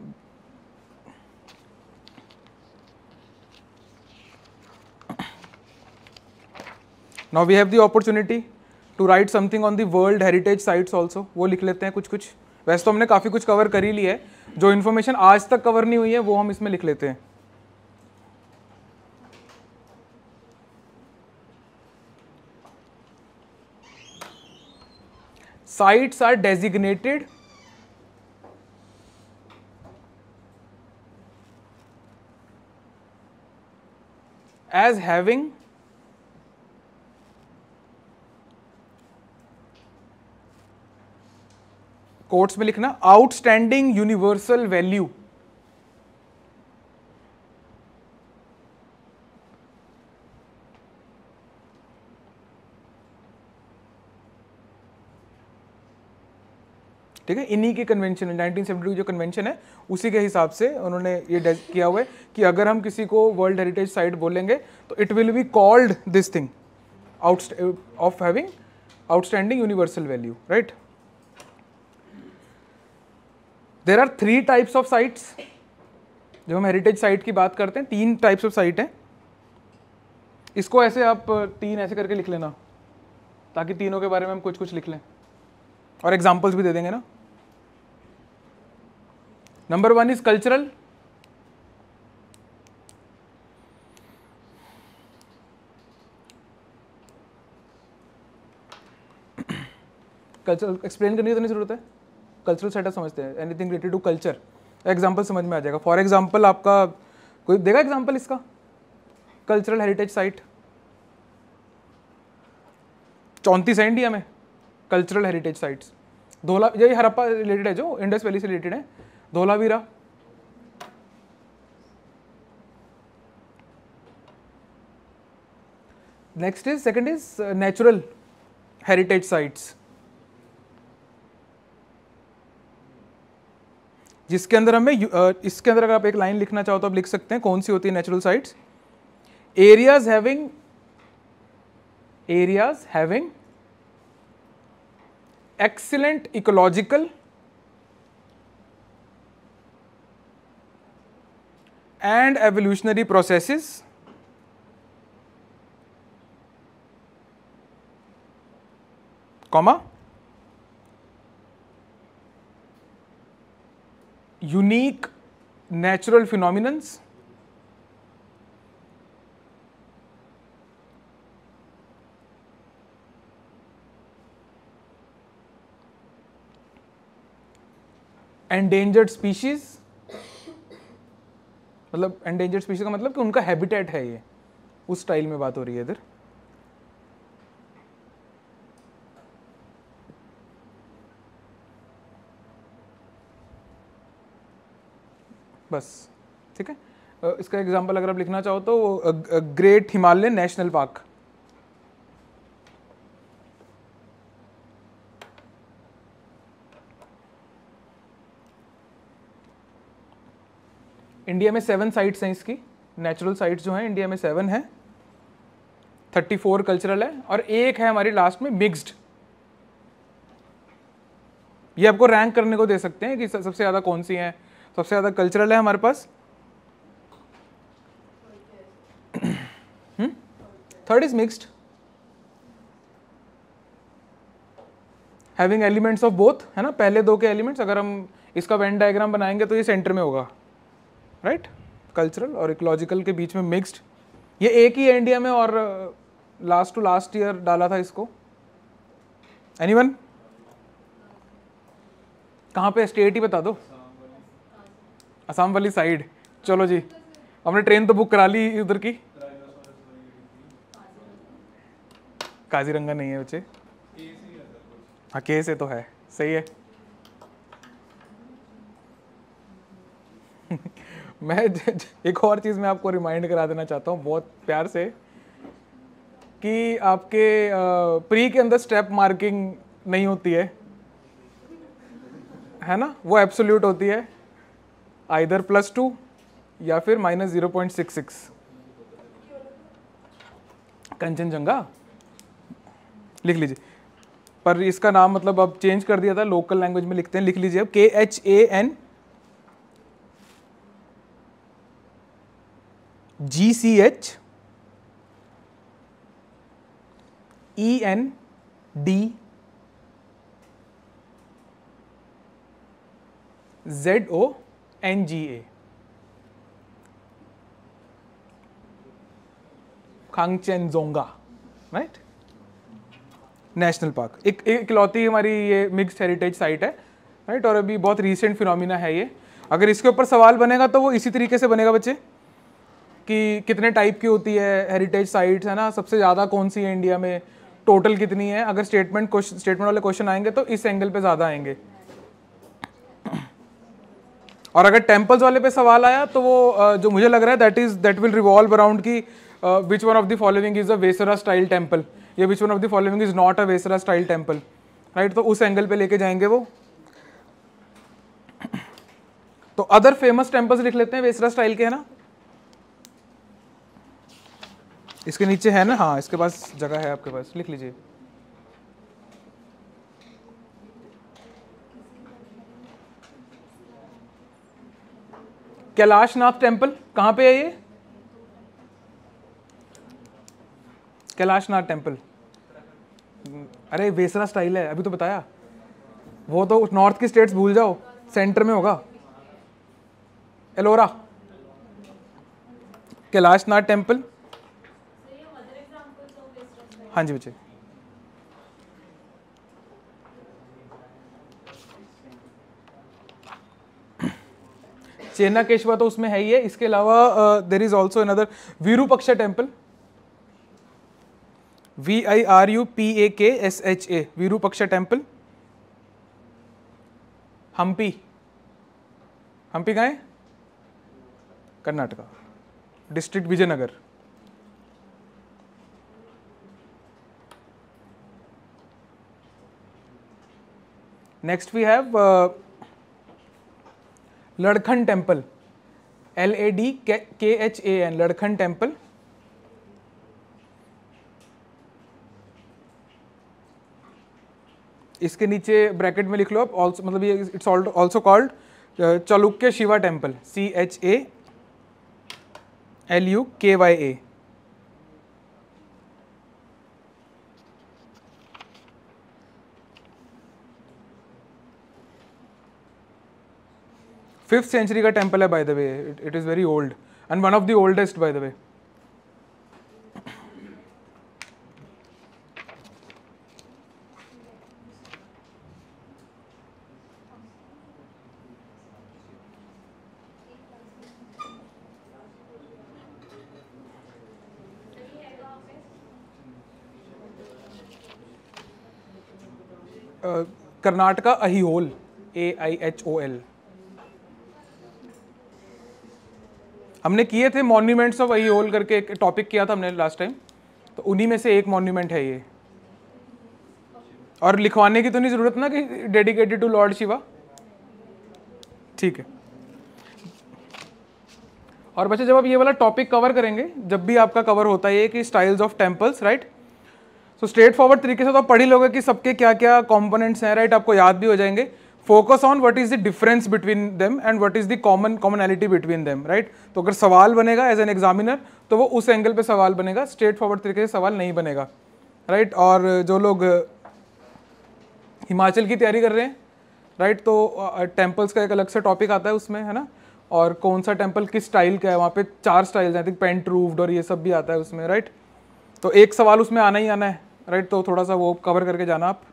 Now we have the opportunity to write something on the world heritage sites also. वो लिख लेते हैं कुछ कुछ। वैसे तो हमने काफ़ी कुछ कवर कर ही लिया है, जो इन्फॉर्मेशन आज तक कवर नहीं हुई है वो हम इसमें लिख लेते हैं। Sites are designated as having quotes में लिखना आउटस्टैंडिंग यूनिवर्सल वैल्यू। ठीक है, इन्हीं के कन्वेंशन, 1972 जो कन्वेंशन है उसी के हिसाब से उन्होंने ये किया हुआ है कि अगर हम किसी को वर्ल्ड हेरिटेज साइट बोलेंगे तो it will be called this thing of having outstanding universal value, right. There are 3 types of sites. जब हम हेरिटेज साइट की बात करते हैं, 3 टाइप्स ऑफ साइट हैं। इसको ऐसे आप 3 ऐसे करके लिख लेना, ताकि तीनों के बारे में हम कुछ कुछ लिख लें और एग्जाम्पल्स भी दे देंगे ना। Number 1 is cultural. Cultural explain करने की तो नहीं जरूरत है, कल्चरल सेटअप समझते हैं, anything related to culture. Example समझ में आ जाएगा। फॉर एग्जाम्पल आपका कोई देगा एग्जाम्पल इसका, कल्चरल हेरिटेज साइट 34 है इंडिया में कल्चरल हेरिटेज साइट्स। धोला, ये हड़प्पा रिलेटेड है, जो इंडस वैली से रिलेटेड है, Dholavira, next is second is natural heritage sites, जिसके अंदर हमें इसके अंदर अगर आप एक लाइन लिखना चाहो तो आप लिख सकते हैं। कौन सी होती है natural sites? Areas having excellent ecological and evolutionary processes, comma, unique natural phenomenons, endangered species, मतलब एंडेंजर्ड स्पीशीज का मतलब कि उनका हैबिटेट है, ये उस स्टाइल में बात हो रही है इधर। बस ठीक है। इसका एग्जांपल अगर आप लिखना चाहो तो great Himalayan national park, India में 7 साइट्स हैं इसकी। नेचुरल साइट्स जो हैं इंडिया में 7 हैं, 34 कल्चरल है और एक है हमारी लास्ट में मिक्स्ड। ये आपको रैंक करने को दे सकते हैं कि सबसे ज़्यादा कौन सी हैं। सबसे ज़्यादा कल्चरल है हमारे पास, third is mixed, having elements of both, है ना। पहले 2 के एलिमेंट्स, अगर हम इसका वेन डायग्राम बनाएंगे तो ये सेंटर में होगा, राइट। कल्चरल और इकोलॉजिकल के बीच में मिक्स्ड। ये एक ही है इंडिया में और लास्ट टू लास्ट ईयर डाला था इसको। एनीवन? कहाँ पे? स्टेट ही बता दो। असम वाली साइड। चलो जी, हमने ट्रेन तो बुक करा ली उधर की। काजीरंगा नहीं है बच्चे। हाँ, के से तो है, सही है। मैं एक और चीज़ मैं आपको रिमाइंड करा देना चाहता हूँ बहुत प्यार से, कि आपके प्री के अंदर स्टेप मार्किंग नहीं होती है ना। वो एब्सोल्यूट होती है, आइदर +2 या फिर -0.66। कंचनजंगा लिख लीजिए, पर इसका नाम मतलब अब चेंज कर दिया था, लोकल लैंग्वेज में लिखते हैं। लिख लीजिए अब KHANGCHENDZONGA, Khangchendzonga, right. National park एक इकलौती हमारी ये मिक्स्ड हेरिटेज साइट है, राइट। और अभी बहुत रीसेंट फिनोमिना है ये। अगर इसके ऊपर सवाल बनेगा तो वो इसी तरीके से बनेगा बच्चे, कि कितने टाइप की होती है हेरिटेज साइट्स, है ना। सबसे ज़्यादा कौन सी है इंडिया में, टोटल कितनी है। अगर स्टेटमेंट वाले क्वेश्चन आएंगे तो इस एंगल पे ज़्यादा आएंगे। और अगर टेम्पल्स वाले पे सवाल आया तो वो जो मुझे लग रहा है दैट विल रिवॉल्व अराउंड की which one of the following is a Vesara style temple, या which one of the following is not a Vesara style temple, right. तो उस एंगल पे लेके जाएंगे वो। तो अदर फेमस टेम्पल्स लिख लेते हैं वेसरा स्टाइल के, है ना। इसके नीचे है ना, हाँ इसके पास जगह है आपके पास, लिख लीजिए। कैलाशनाथ टेम्पल कहाँ पे है ये? कैलाशनाथ टेम्पल, अरे वेसरा स्टाइल है, अभी तो बताया। वो तो नॉर्थ की स्टेट्स भूल जाओ, सेंटर में होगा। एलोरा, कैलाशनाथ टेम्पल। हाँ जी बच्चे, चेन्नाकेशवा तो उसमें है ही है। इसके अलावा there is also another Virupaksha temple, VIRUPAKSHA, Virupaksha temple. Hampi, Hampi कहाँ है? Karnataka, district Vijayanagar. Next we have Ladkhan temple, LADKHAN, Ladkhan temple. इसके नीचे ब्रैकेट में लिख लो आप, ऑल्सो मतलब ये it's also called Chalukya Shiva temple, CHALUKYA। Fifth century का टेम्पल है by the way, it is very old and one of the oldest by the way. Karnataka Aihole, AIHOL। हमने किए थे मॉन्यूमेंट्स ऑफ अहिहोल करके एक टॉपिक किया था हमने लास्ट टाइम, तो उन्हीं में से एक मॉन्यूमेंट है ये। और लिखवाने की तो नहीं जरूरत ना कि डेडिकेटेड टू लॉर्ड शिवा, ठीक है। और बच्चे जब आप ये वाला टॉपिक कवर करेंगे, जब भी आपका कवर होता है ये कि styles of temples, right, so straightforward तरीके से तो आप पढ़ ही लोगे कि सबके क्या क्या कंपोनेंट्स हैं, राइट, आपको याद भी हो जाएंगे। Focus on what is the difference between them and what is the commonality between them, right. तो अगर सवाल बनेगा एज एन एग्जामिनर तो वो उस एंगल पे सवाल बनेगा, स्ट्रेट फॉरवर्ड तरीके से सवाल नहीं बनेगा, राइट। और जो लोग हिमाचल की तैयारी कर रहे हैं, राइट, तो टेम्पल्स का एक अलग से टॉपिक आता है उसमें, है ना, और कौन सा टेम्पल किस स्टाइल का है, वहाँ पे 4 स्टाइल्स हैं, आई थिंक पेंट रूफ्ड और ये सब भी आता है उसमें, राइट। तो एक सवाल उसमें आना ही आना है, राइट, तो थोड़ा सा वो कवर करके जाना आप।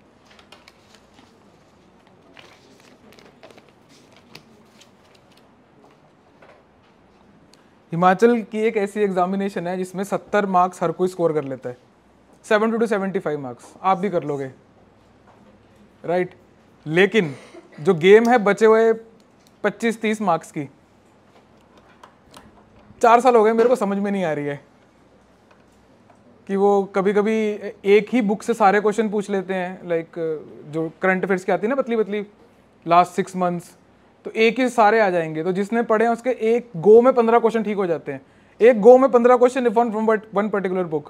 हिमाचल की एक ऐसी एग्जामिनेशन है जिसमें 70 मार्क्स हर कोई स्कोर कर लेता है, 70 to 75 मार्क्स आप भी कर लोगे, राइट। लेकिन जो गेम है बचे हुए 25-30 मार्क्स की, 4 साल हो गए मेरे को समझ में नहीं आ रही है कि वो कभी कभी एक ही बुक से सारे क्वेश्चन पूछ लेते हैं, लाइक जो करंट अफेयर्स की आती है ना पतली पतली लास्ट 6 मंथ्स, तो एक ही सारे आ जाएंगे। तो जिसने पढ़े हैं उसके एक गो में 15 क्वेश्चन ठीक हो जाते हैं, एक गो में 15 question from one particular book.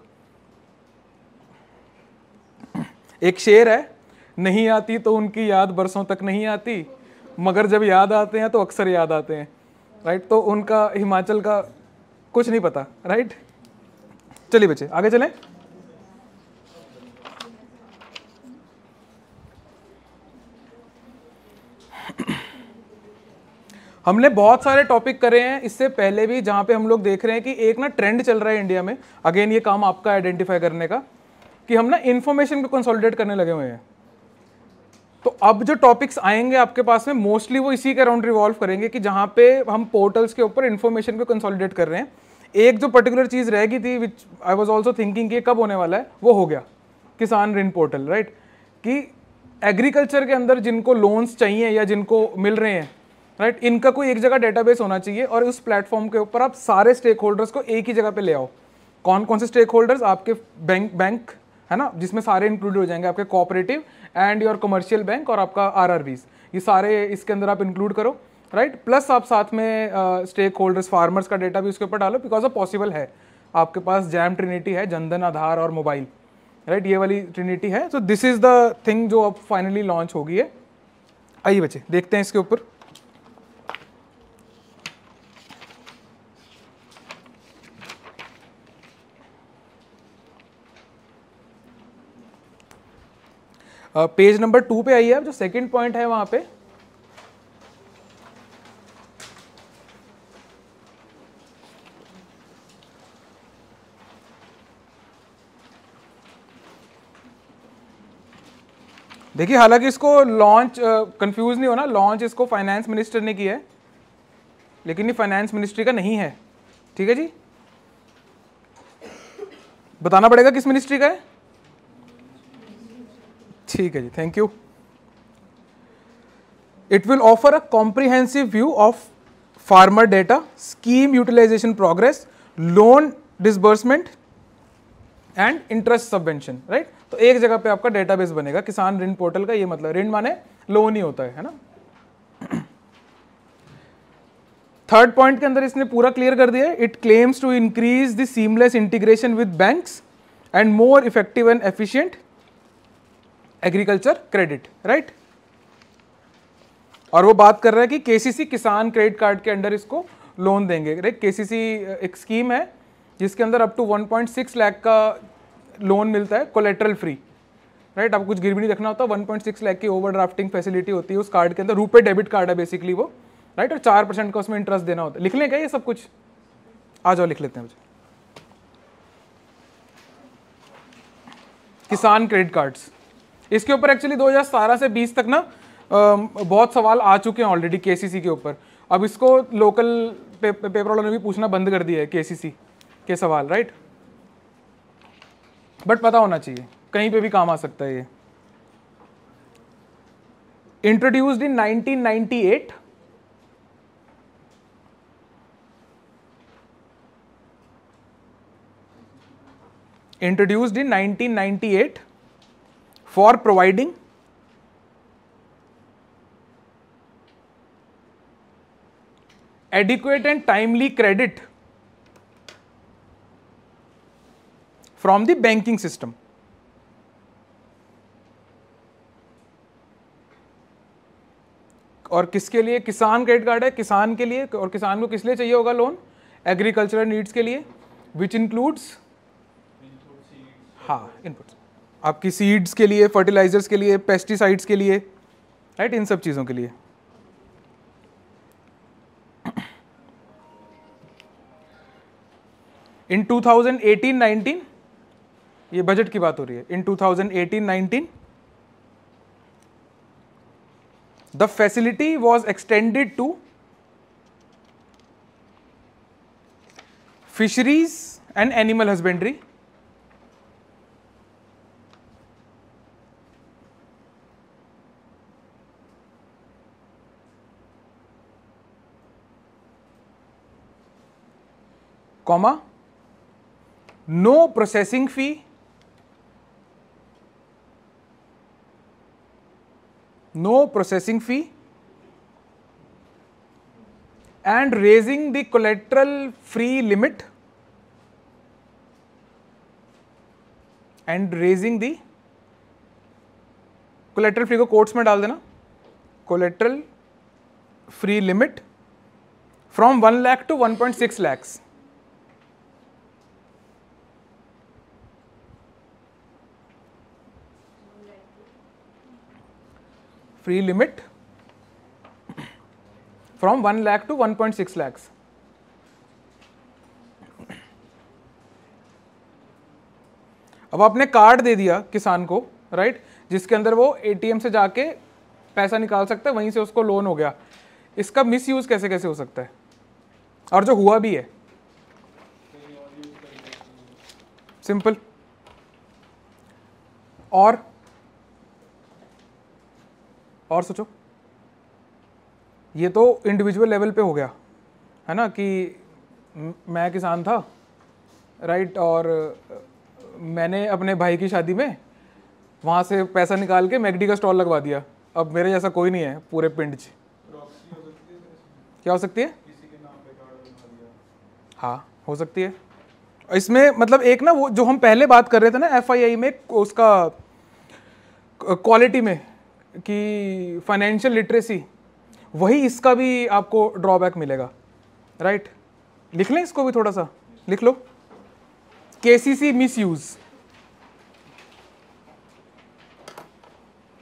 एक शेर है, नहीं आती तो उनकी याद बरसों तक नहीं आती, मगर जब याद आते हैं तो अक्सर याद आते हैं, राइट। तो उनका हिमाचल का कुछ नहीं पता, राइट। चलिए बच्चे आगे चलें। हमने बहुत सारे टॉपिक करे हैं इससे पहले भी, जहां पे हम लोग देख रहे हैं कि एक ना ट्रेंड चल रहा है इंडिया में, अगेन ये काम आपका आइडेंटिफाई करने का, कि हम ना इंफॉर्मेशन को कंसोलिडेट करने लगे हुए हैं। तो अब जो टॉपिक्स आएंगे आपके पास में मोस्टली वो इसी के अराउंड रिवॉल्व करेंगे कि जहां पे हम पोर्टल्स के ऊपर इंफॉर्मेशन को कंसोलिडेट कर रहे हैं। एक जो पर्टिकुलर चीज रह गई थी which I was also thinking कि कब होने वाला है, वो हो गया किसान ऋण पोर्टल, राइट। कि एग्रीकल्चर के अंदर जिनको लोन्स चाहिए या जिनको मिल रहे हैं, राइट, इनका कोई एक जगह डेटाबेस होना चाहिए और उस प्लेटफॉर्म के ऊपर आप सारे स्टेक होल्डर्स को एक ही जगह पे ले आओ। कौन कौन से स्टेक होल्डर्स? आपके बैंक है ना, जिसमें सारे इंक्लूडेड हो जाएंगे, आपके cooperative and your commercial bank और आपका आरआरबीज, ये सारे इसके अंदर आप इंक्लूड करो, राइट। प्लस आप साथ में स्टेक होल्डर्स फार्मर्स का डेटा भी उसके ऊपर डालो, बिकॉज ऑफ पॉसिबल है आपके पास जैम ट्रिनिटी है, जनधन, आधार और मोबाइल, राइट, ये वाली ट्रिनिटी है। तो दिस इज द थिंग जो अब फाइनली लॉन्च होगी है। आइए बच्चे देखते हैं इसके ऊपर। पेज नंबर 2 पे आइए आप, जो सेकंड पॉइंट है वहां पे देखिए, हालांकि इसको लॉन्च, कंफ्यूज नहीं होना, लॉन्च इसको फाइनेंस मिनिस्टर ने किया है, लेकिन ये फाइनेंस मिनिस्ट्री का नहीं है, ठीक है जी। बताना पड़ेगा किस मिनिस्ट्री का है, ठीक है जी, thank you. It will offer a comprehensive view of farmer data, scheme utilisation progress, loan disbursement and interest subvention, right. तो एक जगह पे आपका डेटाबेस बनेगा किसान ऋण पोर्टल का, ये मतलब ऋण माने लोन ही होता है ना। थर्ड पॉइंट के अंदर इसने पूरा क्लियर कर दिया है, it claims to increase the seamless integration with banks and more effective and efficient agriculture credit, right. और वो बात कर रहा है कि केसीसी किसान क्रेडिट कार्ड के अंडर इसको लोन देंगे, राइट। केसीसी एक स्कीम है जिसके अंदर अप टू 1.6 लाख का लोन मिलता है कोलेटरल फ्री, राइट। आपको कुछ गिरवी नहीं रखना होता, 1.6 लाख की ओवरड्राफ्टिंग फैसिलिटी होती है उस कार्ड के अंदर, रुपए डेबिट कार्ड है बेसिकली वो, राइट। और 4% का उसमें इंटरेस्ट देना होता है। लिख लें क्या ये सब कुछ, आ जाओ लिख लेते हैं मुझे। किसान क्रेडिट कार्ड्स, इसके ऊपर एक्चुअली 2017 से 20 तक ना बहुत सवाल आ चुके हैं ऑलरेडी केसीसी के ऊपर। अब इसको लोकल पेपर वालों ने भी पूछना बंद कर दिया है केसीसी के सवाल, राइट। बट पता होना चाहिए, कहीं पे भी काम आ सकता है ये। Introduced in 1998, introduced in 1998 for providing adequate and timely credit from the banking system. और किसके लिए किसान क्रेडिट कार्ड है, किसान के लिए। और किसान को किस लिए चाहिए होगा लोन, एग्रीकल्चरल नीड्स के लिए, विच इंक्लूड्स, हाँ इनपुट्स, आपकी सीड्स के लिए, फर्टिलाइजर्स के लिए, पेस्टिसाइड्स के लिए, राइट, इन सब चीज़ों के लिए। इन 2018-19, ये बजट की बात हो रही है, in 2018-19 the facility was extended to fisheries and animal husbandry, comma, no processing fee, and raising the collateral free limit, collateral free को कोट्स में डाल देना, collateral free limit from 1 lakh to 1.6 lakhs. Free limit from 1 lakh to 1.6 lakhs. अब आपने card दे दिया किसान को, right, जिसके अंदर वो एटीएम से जाके पैसा निकाल सकता है, वहीं से उसको लोन हो गया। इसका मिस यूज कैसे कैसे हो सकता है, और जो हुआ भी है, सिंपल। और सोचो, ये तो इंडिविजुअल लेवल पे हो गया है ना, कि मैं किसान था, राइट, और मैंने अपने भाई की शादी में वहाँ से पैसा निकाल के मैकडी का स्टॉल लगवा दिया। अब मेरे जैसा कोई नहीं है पूरे पिंड च। क्या हो सकती है, हाँ हो सकती है। इसमें मतलब एक ना वो जो हम पहले बात कर रहे थे ना एफआईआई में, उसका क्वालिटी में कि फाइनेंशियल लिटरेसी, वही इसका भी आपको ड्रॉबैक मिलेगा, राइट। लिख लें इसको भी, थोड़ा सा लिख लो, KCC misuse.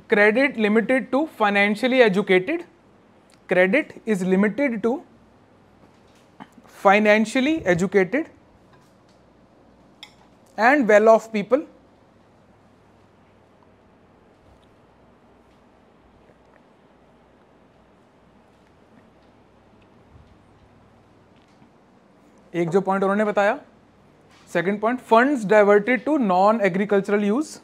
credit limited to financially educated, credit is limited to financially educated and well off people एक जो पॉइंट उन्होंने बताया. Second point, funds diverted to non agricultural use,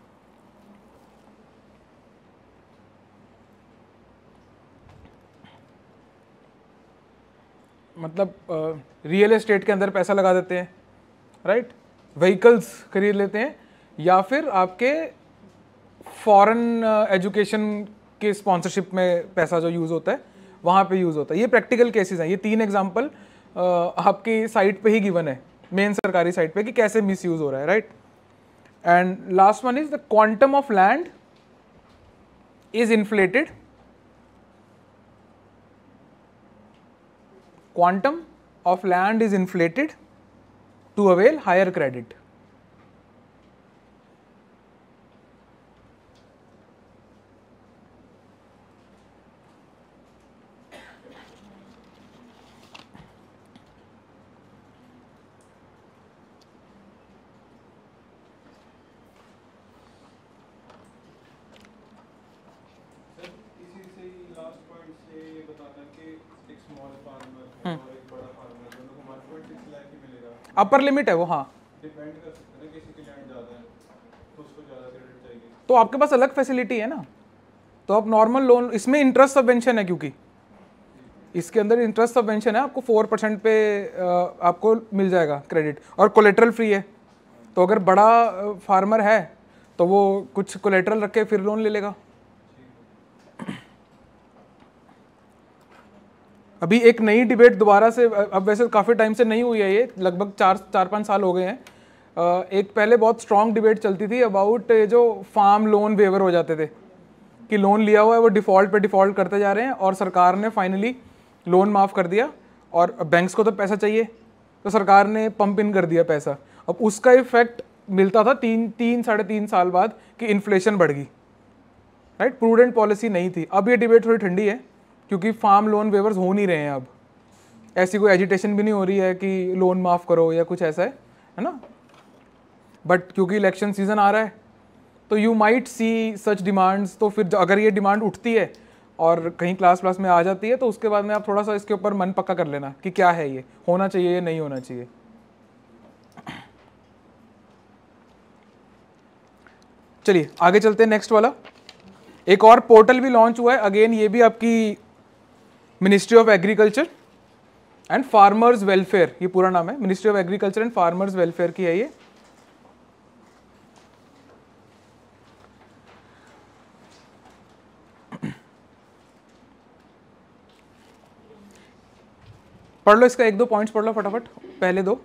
मतलब रियल एस्टेट के अंदर पैसा लगा देते हैं, राइट, व्हीकल्स खरीद लेते हैं, या फिर आपके फॉरेन एजुकेशन के स्पॉन्सरशिप में पैसा जो यूज़ होता है वहाँ पे यूज़ होता है. ये प्रैक्टिकल केसेस हैं. ये 3 एग्जांपल आपकी साइट पे ही गिवन है, मेन सरकारी साइट पे, कि कैसे मिस यूज़ हो रहा है, right. And last one is the quantum of land is inflated, quantum of land is inflated to avail higher credit. Upper limit है वो, हाँ, डिपेंड कर सकते हैं, किसी की लैंड ज़्यादा है तो उसको ज़्यादा क्रेडिट चाहिए, तो आपके पास अलग फैसिलिटी है ना. तो आप नॉर्मल लोन, इसमें इंटरेस्ट सबवेंशन है, क्योंकि इसके अंदर इंटरेस्ट सबवेंशन है, आपको 4% पे आपको मिल जाएगा क्रेडिट, और कोलेट्रल फ्री है. तो अगर बड़ा फार्मर है तो वो कुछ कोलेट्रल रख के फिर लोन ले लेगा. अभी एक नई डिबेट दोबारा से, अब वैसे काफ़ी टाइम से नहीं हुई है ये, लगभग 4-5 साल हो गए हैं. एक पहले बहुत स्ट्रॉन्ग डिबेट चलती थी अबाउट जो फार्म लोन वेवर हो जाते थे, कि लोन लिया हुआ है वो डिफ़ॉल्ट पे डिफ़ॉल्ट करते जा रहे हैं, और सरकार ने फाइनली लोन माफ़ कर दिया, और बैंक्स को तो पैसा चाहिए तो सरकार ने पंप इन कर दिया पैसा. अब उसका इफेक्ट मिलता था 3-3.5 साल बाद कि इन्फ्लेशन बढ़ गई, राइट. प्रूडेंट पॉलिसी नहीं थी. अब ये डिबेट थोड़ी ठंडी है, क्योंकि फार्म लोन वेवर्स हो नहीं रहे हैं. अब ऐसी कोई एजिटेशन भी नहीं हो रही है कि लोन माफ़ करो या कुछ ऐसा है ना. बट क्योंकि इलेक्शन सीजन आ रहा है तो you might see such demands. तो फिर अगर ये डिमांड उठती है और कहीं क्लास में आ जाती है, तो उसके बाद में आप थोड़ा सा इसके ऊपर मन पक्का कर लेना कि क्या है, ये होना चाहिए या नहीं होना चाहिए. चलिए आगे चलते हैं. नेक्स्ट वाला एक और पोर्टल भी लॉन्च हुआ है. अगेन ये भी आपकी ministry of agriculture and farmers welfare, ये पूरा नाम है, ministry of agriculture and farmers welfare की है ये. पढ़ लो इसका 1-2 पॉइंट्स पढ़ लो फटाफट, पहले 2.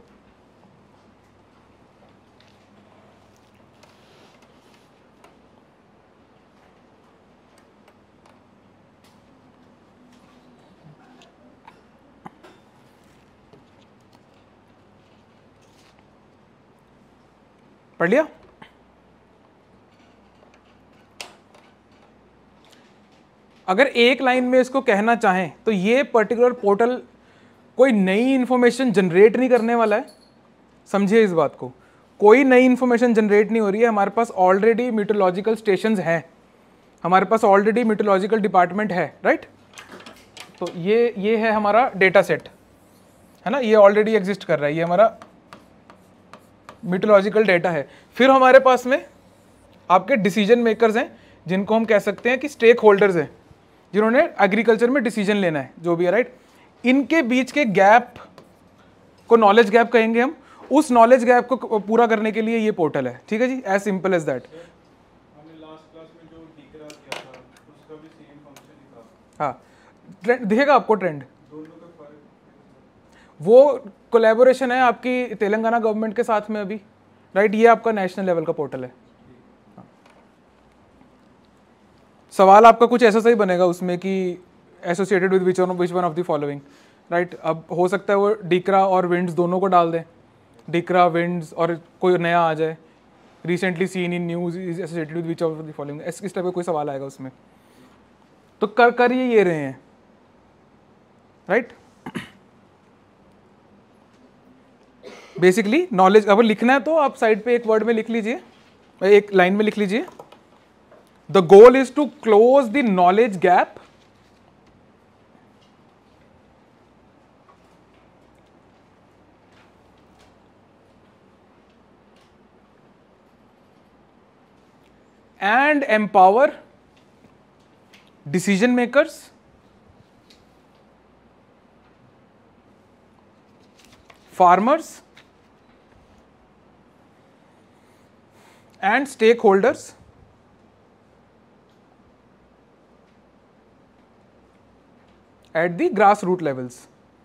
पढ़ लिया? अगर एक लाइन में इसको कहना चाहें तो ये पर्टिकुलर पोर्टल कोई नई इंफॉर्मेशन जनरेट नहीं करने वाला है. समझिए इस बात को, कोई नई इंफॉर्मेशन जनरेट नहीं हो रही है. हमारे पास ऑलरेडी मीटरोलॉजिकल स्टेशंस हैं, हमारे पास ऑलरेडी मीटरोलॉजिकल डिपार्टमेंट है, राइट. तो ये है हमारा डेटा सेट, है ना, ये ऑलरेडी एग्जिस्ट कर रहा है, ये हमारा मीटरोलॉजिकल डेटा है. फिर हमारे पास में आपके डिसीजन मेकर्स हैं, जिनको हम कह सकते हैं कि स्टेक होल्डर्स हैं, जिन्होंने एग्रीकल्चर में डिसीजन लेना है, जो भी है, राइट. इनके बीच के गैप को नॉलेज गैप कहेंगे हम. उस नॉलेज गैप को पूरा करने के लिए ये पोर्टल है, ठीक है जी, एज सिंपल एज दैट. हाँ, दिखेगा आपको ट्रेंड. वो कोलैबोरेशन है आपकी तेलंगाना गवर्नमेंट के साथ में अभी, राइट. ये आपका नेशनल लेवल का पोर्टल है. सवाल आपका कुछ ऐसा सही बनेगा उसमें कि associated with which one of the following, right. अब हो सकता है वो डिकरा और विंड्स दोनों को डाल दें, डिकरा विंड्स और कोई नया आ जाए, recently seen in news is associated with which of the following, इस टाइप का कोई सवाल आएगा उसमें। तो कर ये रहे हैं, राइट। बेसिकली नॉलेज अगर लिखना है तो आप साइड पे एक वर्ड में लिख लीजिए, एक लाइन में लिख लीजिए, the goal is to close the knowledge gap and empower decision makers, farmers and stakeholders at the grassroots levels.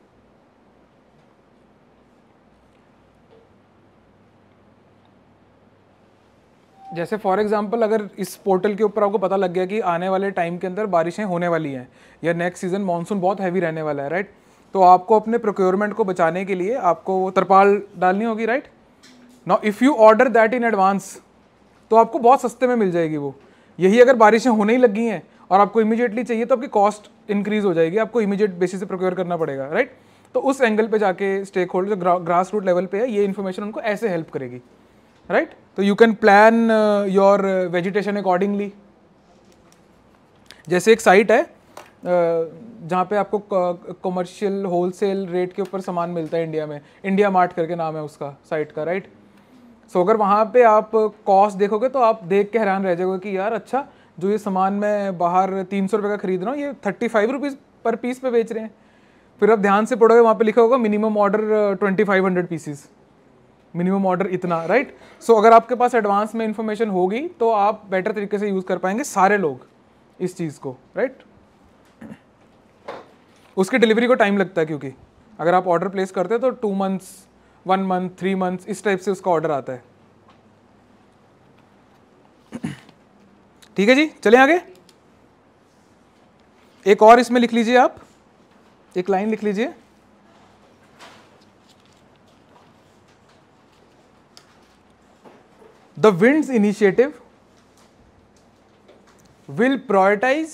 जैसे फॉर एग्जांपल अगर इस पोर्टल के ऊपर आपको पता लग गया कि आने वाले टाइम के अंदर बारिशें होने वाली हैं या नेक्स्ट सीजन मानसून बहुत हैवी रहने वाला है, राइट, तो आपको अपने प्रोक्योरमेंट को बचाने के लिए आपको वो तरपाल डालनी होगी, right. Now if you order that in advance तो आपको बहुत सस्ते में मिल जाएगी वो। यही अगर बारिशें होने ही लगी हैं और आपको इमीडिएटली चाहिए तो आपकी कॉस्ट इंक्रीज हो जाएगी, आपको इमीडिएट बेसिस से प्रोक्योर करना पड़ेगा, राइट। तो उस एंगल पे जाके स्टेक होल्डर जो ग्रास रूट लेवल पे है, ये इन्फॉर्मेशन उनको ऐसे हेल्प करेगी, राइट। तो you can plan your vegetation accordingly. जैसे एक साइट है जहाँ पे आपको कमर्शियल होलसेल रेट के ऊपर सामान मिलता है इंडिया में, इंडिया मार्ट करके नाम है उसका साइट का, राइट। सो अगर वहाँ पे आप कॉस्ट देखोगे तो आप देख के हैरान रह जाओगे कि यार अच्छा, जो ये सामान मैं बाहर 300 रुपये का खरीद रहा हूँ ये 35 रुपीज़ पर पीस पे बेच रहे हैं। फिर आप ध्यान से पढ़ोगे वहाँ पे लिखा होगा minimum order 2500 pieces, minimum order इतना, राइट। सो अगर आपके पास एडवांस में इंफॉर्मेशन होगी तो आप बेटर तरीके से यूज़ कर पाएंगे सारे लोग इस चीज़ को, राइट। उसकी डिलीवरी को टाइम लगता है क्योंकि अगर आप ऑर्डर प्लेस करते हैं तो 2 मंथ्स 1 मंथ 3 मंथ्स इस टाइप से उसका ऑर्डर आता है। ठीक है जी, चलें आगे। एक और इसमें लिख लीजिए, आप एक लाइन लिख लीजिए, the WINDS initiative will prioritise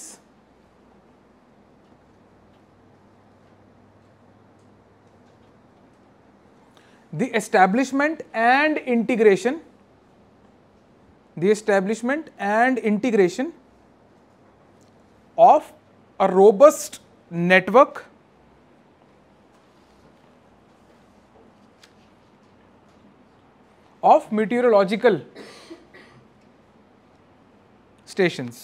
the establishment and integration of a robust network of meteorological stations.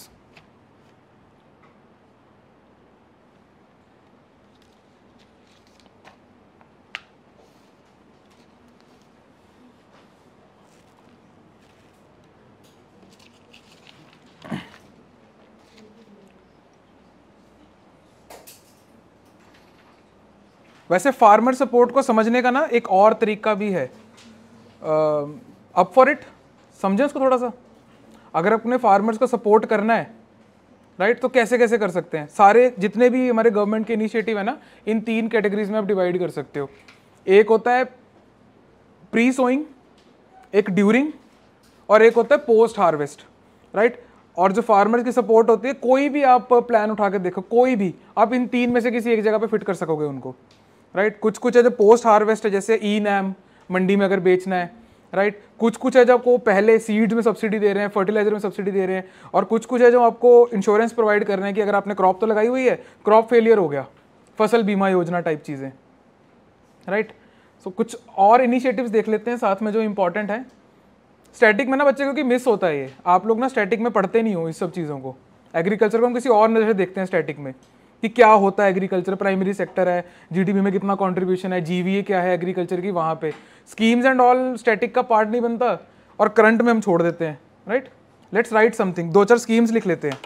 वैसे फार्मर सपोर्ट को समझने का ना एक और तरीका भी है, अप फॉर इट, समझें उसको थोड़ा सा। अगर अपने फार्मर्स को सपोर्ट करना है, राइट, तो कैसे कैसे कर सकते हैं। सारे जितने भी हमारे गवर्नमेंट के इनिशिएटिव है ना, इन 3 कैटेगरीज में आप डिवाइड कर सकते हो। एक होता है प्री सोइंग, एक ड्यूरिंग और एक होता है पोस्ट हार्वेस्ट, राइट। और जो फार्मर्स की सपोर्ट होती है, कोई भी आप प्लान उठा के देखो, कोई भी आप इन 3 में से किसी एक जगह पे फिट कर सकोगे उनको, राइट। कुछ कुछ है जो पोस्ट हार्वेस्ट है, जैसे ई नैम मंडी में अगर बेचना है, राइट। कुछ कुछ है जो आपको पहले सीड्स में सब्सिडी दे रहे हैं, फर्टिलाइजर में सब्सिडी दे रहे हैं, और कुछ कुछ है जो आपको इंश्योरेंस प्रोवाइड कर रहे हैं कि अगर आपने क्रॉप तो लगाई हुई है, क्रॉप फेलियर हो गया, फसल बीमा योजना टाइप चीज़ें, राइट। सो कुछ और इनिशिएटिव्स देख लेते हैं साथ में जो इंपॉर्टेंट है। स्टैटिक में ना बच्चे क्योंकि मिस होता है ये, आप लोग ना स्टैटिक में पढ़ते नहीं हो इस सब चीज़ों को। एग्रीकल्चर को हम किसी और नज़र से देखते हैं स्टैटिक में कि क्या होता है एग्रीकल्चर, प्राइमरी सेक्टर है, जीडीपी में कितना कंट्रीब्यूशन है, जीवीए क्या है एग्रीकल्चर की, वहाँ पे स्कीम्स एंड ऑल स्टैटिक का पार्ट नहीं बनता और करंट में हम छोड़ देते हैं, right. Let's write something, 2-4 schemes लिख लेते हैं।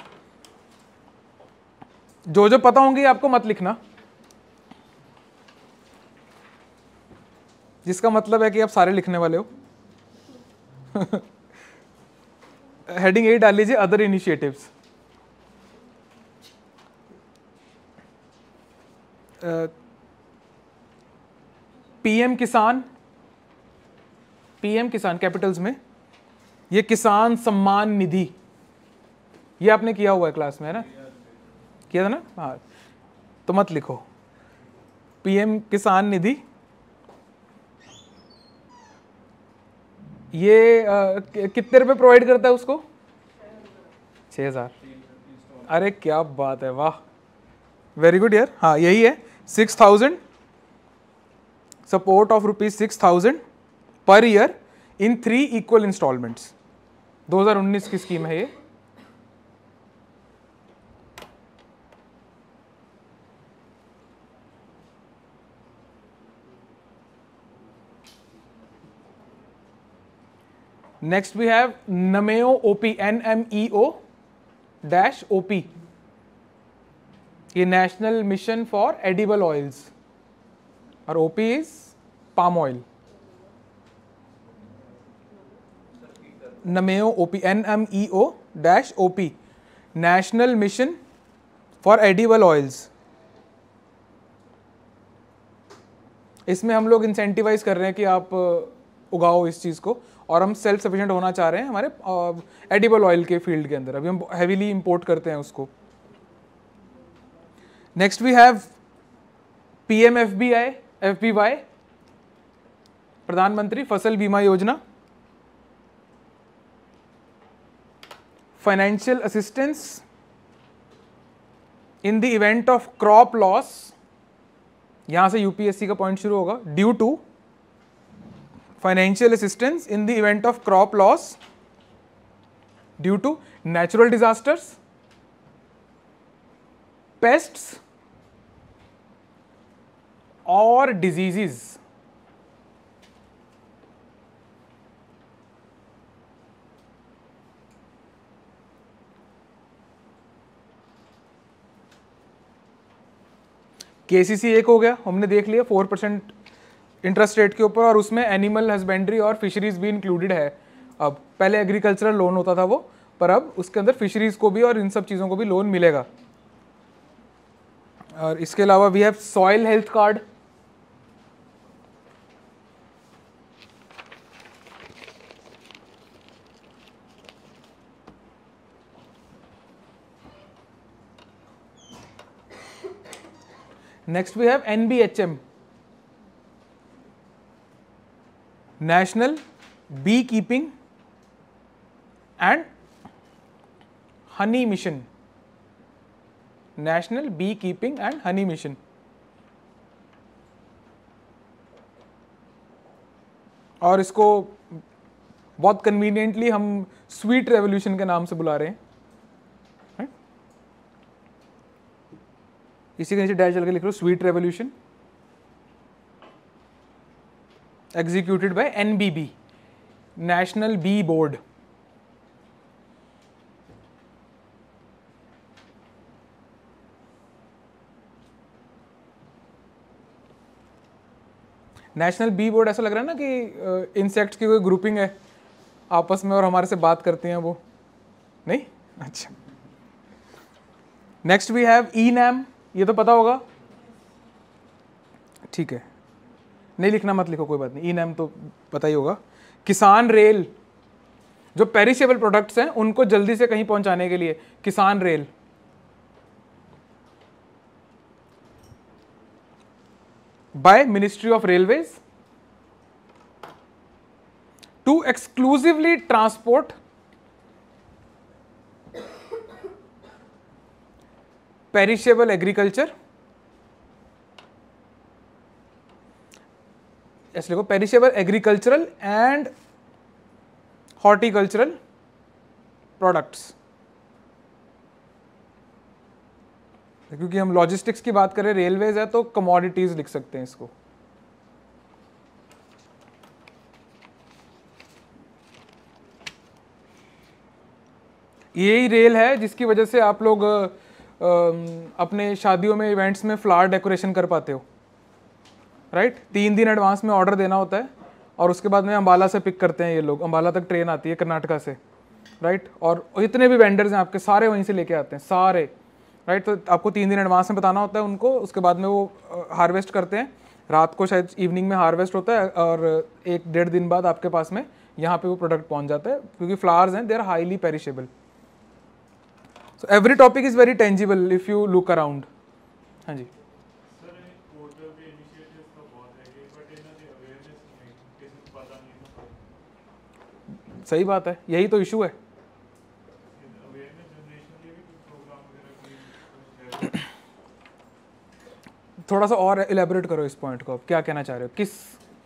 जो जो पता होंगी आपको मत लिखना, जिसका मतलब है कि आप सारे लिखने वाले हो। हेडिंग ए डाल लीजिए, other initiatives. PM Kisan capitals में, ये किसान सम्मान निधि, ये आपने किया हुआ है क्लास में, है ना? किया था ना? हाँ, तो मत लिखो। पीएम किसान निधि, ये कितने रुपए प्रोवाइड करता है उसको? 6,000। अरे क्या बात है, वाह, वेरी गुड यार। हाँ यही है, 6,000 support of ₹6,000 per year in 3 equal installments. 2019 की स्कीम है ये। Next we have NAMEO OP, NMEO-OP, ये national mission for edible oils, और OP is palm oil. NAMEO OP, NMEO-OP, national mission for edible oils. इसमें हम लोग incentivise कर रहे हैं कि आप उगाओ इस चीज़ को, और हम सेल्फ सफिशिएंट होना चाह रहे हैं हमारे एडिबल ऑयल के फील्ड के अंदर। अभी हम हैवीली इंपोर्ट करते हैं उसको। नेक्स्ट वी हैव PMFBY, प्रधानमंत्री Fasal Bima Yojana, financial assistance in the event of crop loss, यहां से यूपीएससी का पॉइंट शुरू होगा, due to financial assistance in the event of crop loss due to natural disasters, pests or diseases। KCC एक हो गया, हमने देख लिया 4% इंटरेस्ट रेट के ऊपर, और उसमें एनिमल हस्बेंड्री और फिशरीज भी इंक्लूडेड है। अब पहले एग्रीकल्चरल लोन होता था वो, पर अब उसके अंदर फिशरीज को भी और इन सब चीज़ों को भी लोन मिलेगा। और इसके अलावा we have soil health card, next we have NBHM, national beekeeping and honey mission, national beekeeping and honey mission. और इसको बहुत कन्वीनियंटली हम स्वीट रेवोल्यूशन के नाम से बुला रहे हैं। इसी के नीचे डैश चल के लिख लो, sweet revolution, executed by NBB, National Bee Board। National bee board, ऐसा लग रहा है ना कि इंसेक्ट्स की कोई ग्रुपिंग है आपस में और हमारे से बात करते हैं, वो नहीं? अच्छा। नेक्स्ट वी हैव ENAM, ये तो पता होगा, ठीक है, नहीं लिखना मत लिखो, कोई बात नहीं, ENAM तो पता ही होगा। किसान रेल, जो पेरिशेबल प्रोडक्ट्स हैं उनको जल्दी से कहीं पहुंचाने के लिए, Kisan rail. By ministry of railways to exclusively transport perishable agriculture, ऐसे लिखो, perishable agricultural and horticultural products. क्योंकि हम लॉजिस्टिक्स की बात करें, रेलवेज है, तो कमोडिटीज लिख सकते हैं इसको। यही रेल है जिसकी वजह से आप लोग अपने शादियों में, इवेंट्स में फ्लावर डेकोरेशन कर पाते हो, राइट? 3 दिन एडवांस में ऑर्डर देना होता है, और उसके बाद में अंबाला से पिक करते हैं ये लोग, अंबाला तक ट्रेन आती है कर्नाटका से, राइट? और इतने भी वेंडर्स हैं आपके, सारे वहीं से लेके आते हैं, सारे, राइट? तो आपको 3 दिन एडवांस में बताना होता है उनको, उसके बाद में वो हार्वेस्ट करते हैं, रात को शायद इवनिंग में हार्वेस्ट होता है, और 1-1.5 दिन बाद आपके पास में यहाँ पे वो प्रोडक्ट पहुँच जाता है, क्योंकि फ्लावर्स हैं, they are highly perishable. So every topic is very tangible if you look around. हाँ जी. सही बात है, यही तो इशू है. थोड़ा सा और इलेबोरेट करो इस पॉइंट को, आप क्या कहना चाह रहे हो, किस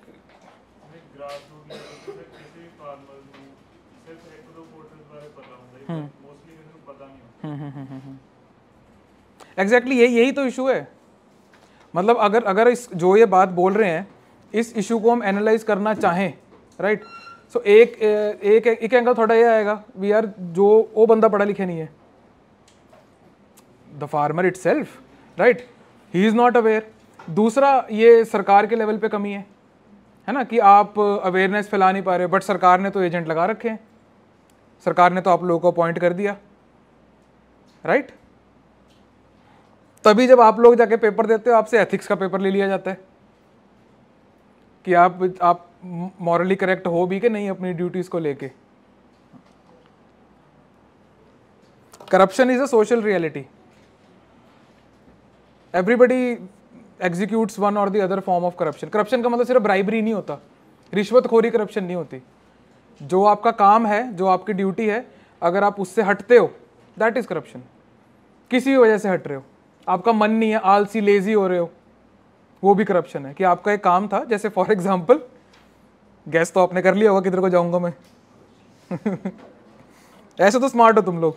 एग्जैक्टली यही तो इशू है. मतलब अगर इस जो ये बात बोल रहे हैं, इस इशू को हम एनालाइज करना चाहें, राइट, सो एक एंगल थोड़ा ये आएगा, वी आर जो वो बंदा पढ़ा लिखा नहीं है, the farmer itself, right, he is not aware. दूसरा, ये सरकार के लेवल पे कमी है ना, कि आप अवेयरनेस फैला नहीं पा रहे, बट सरकार ने तो एजेंट लगा रखे हैं, सरकार ने तो आप लोगों को अपॉइंट कर दिया, राइट. तभी जब आप लोग जाके पेपर देते हो, आपसे एथिक्स का पेपर ले लिया जाता है कि आप मॉरली करेक्ट हो भी कि नहीं अपनी ड्यूटीज को लेके. Corruption is a social reality. Everybody executes one or the other form of corruption. Corruption का मतलब सिर्फ ब्राइबरी नहीं होता, रिश्वतखोरी करप्शन नहीं होती. जो आपका काम है, जो आपकी ड्यूटी है, अगर आप उससे हटते हो, दैट इज करप्शन. किसी भी वजह से हट रहे हो, आपका मन नहीं है, आलसी लेजी हो रहे हो, वो भी करप्शन है. कि आपका एक काम था, जैसे फॉर एग्जाम्पल, गैस तो आपने कर लिया होगा किधर को जाऊंगा मैं. ऐसे तो स्मार्ट हो तुम लोग.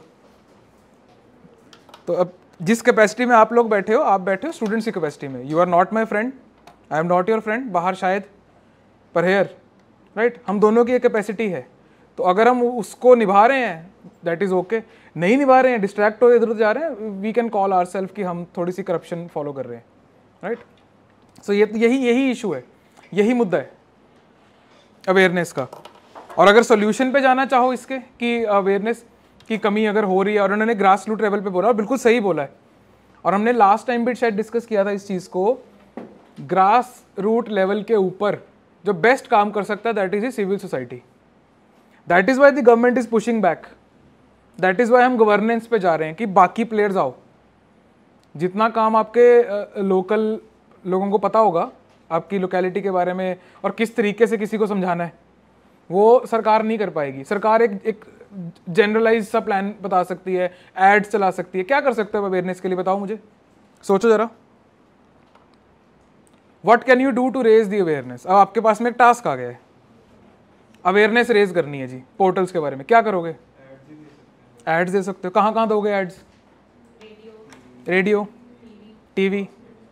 तो अब जिस कैपेसिटी में आप लोग बैठे हो, आप बैठे हो स्टूडेंट्स की कैपेसिटी में. You are not my friend, I am not your friend, बाहर शायद, पर हेयर, राइट, हम दोनों की एक कैपेसिटी है. तो अगर हम उसको निभा रहे हैं, दैट इज़ ओके. नहीं निभा रहे हैं, डिस्ट्रैक्ट हो इधर उधर जा रहे हैं, we can call our self कि हम थोड़ी सी करप्शन फॉलो कर रहे हैं, राइट. सो यही इशू है, यही मुद्दा है अवेयरनेस का. और अगर सोल्यूशन पे जाना चाहो इसके, कि अवेयरनेस की कमी अगर हो रही है, और उन्होंने ग्रास रूट लेवल पे बोला, और बिल्कुल सही बोला है, और हमने लास्ट टाइम भी शायद डिस्कस किया था इस चीज़ को, ग्रास रूट लेवल के ऊपर जो बेस्ट काम कर सकता है, that is a civil society. That is why the government is pushing back. That is why हम गवर्नेंस पे जा रहे हैं कि बाकी प्लेयर्स आओ. जितना काम आपके लोकल लोगों को पता होगा आपकी लोकेलिटी के बारे में, और किस तरीके से किसी को समझाना है, वो सरकार नहीं कर पाएगी. सरकार एक जनरलाइज सा प्लान बता सकती है, एड्स चला सकती है. क्या कर सकते हो अवेयरनेस के लिए, बताओ मुझे, सोचो जरा. What can you do to raise the awareness. अब आपके पास में एक टास्क आ गया है, अवेयरनेस रेज करनी है जी पोर्टल्स के बारे में. क्या करोगे? एड्स दे सकते हो. कहाँ दोगे ads? Radio, TV,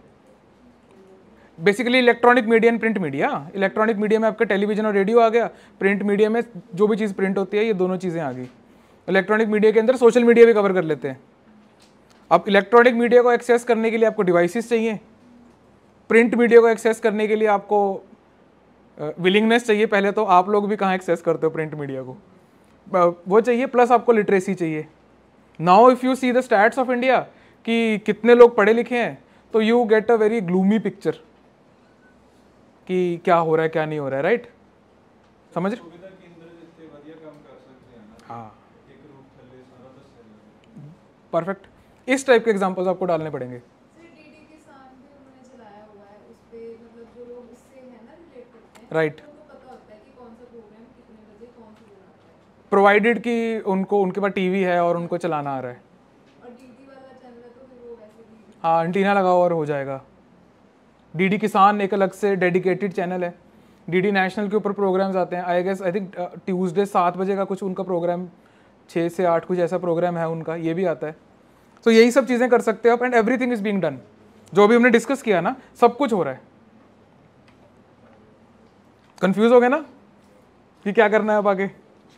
basically electronic media and print media. Electronic media में आपका टेलीविजन और रेडियो आ गया, प्रिंट मीडिया में जो भी चीज़ प्रिंट होती है, ये दोनों चीज़ें आ गई. इलेक्ट्रॉनिक मीडिया के अंदर सोशल मीडिया भी कवर कर लेते हैं. अब इलेक्ट्रॉनिक मीडिया को एक्सेस करने के लिए आपको डिवाइसेस चाहिए, प्रिंट मीडिया को एक्सेस करने के लिए आपको विलिंगनेस चाहिए. पहले तो आप लोग भी कहाँ एक्सेस करते हो प्रिंट मीडिया को, वो चाहिए, प्लस आपको लिटरेसी चाहिए. Now if you see the stats of India कि कितने लोग पढ़े लिखे हैं, तो you get a very gloomy picture कि क्या हो रहा है क्या नहीं हो रहा है, राइट. समझ रहे? हाँ, परफेक्ट. इस टाइप के एग्जांपल्स आपको डालने पड़ेंगे. राइट, प्रोवाइडेड कि उनके पास टीवी है और उनको चलाना आ रहा है. हाँ, एंटीना लगाओ और हो जाएगा. डीडी किसान एक अलग से डेडिकेटेड चैनल है. डीडी नेशनल के ऊपर प्रोग्राम्स आते हैं. आई थिंक ट्यूसडे 7 बजे का कुछ उनका प्रोग्राम, 6 से 8 कुछ ऐसा प्रोग्राम है उनका, ये भी आता है. तो यही सब चीज़ें कर सकते हो आप. And everything is being done. जो भी हमने डिस्कस किया ना, सब कुछ हो रहा है. कंफ्यूज हो गए ना कि क्या करना है अब आगे?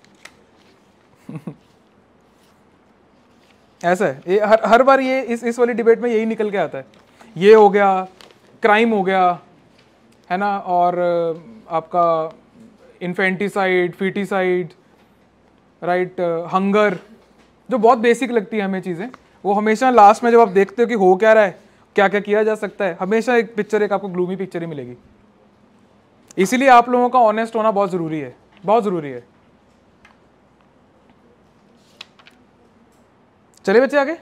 ऐसा है ये, हर बार ये इस वाली डिबेट में यही निकल के आता है. ये हो गया, क्राइम हो गया, है ना, और आपका इन्फेंटिसाइड, फीटिसाइड, राइट, हंगर, जो बहुत बेसिक लगती है हमें चीज़ें, वो हमेशा लास्ट में जब आप देखते हो कि हो क्या रहा है, क्या क्या किया जा सकता है, हमेशा एक पिक्चर, एक आपको ग्लूमी पिक्चर ही मिलेगी. इसीलिए आप लोगों का ऑनेस्ट होना बहुत ज़रूरी है. बहुत जरूरी है। चलिए बच्चे आगे।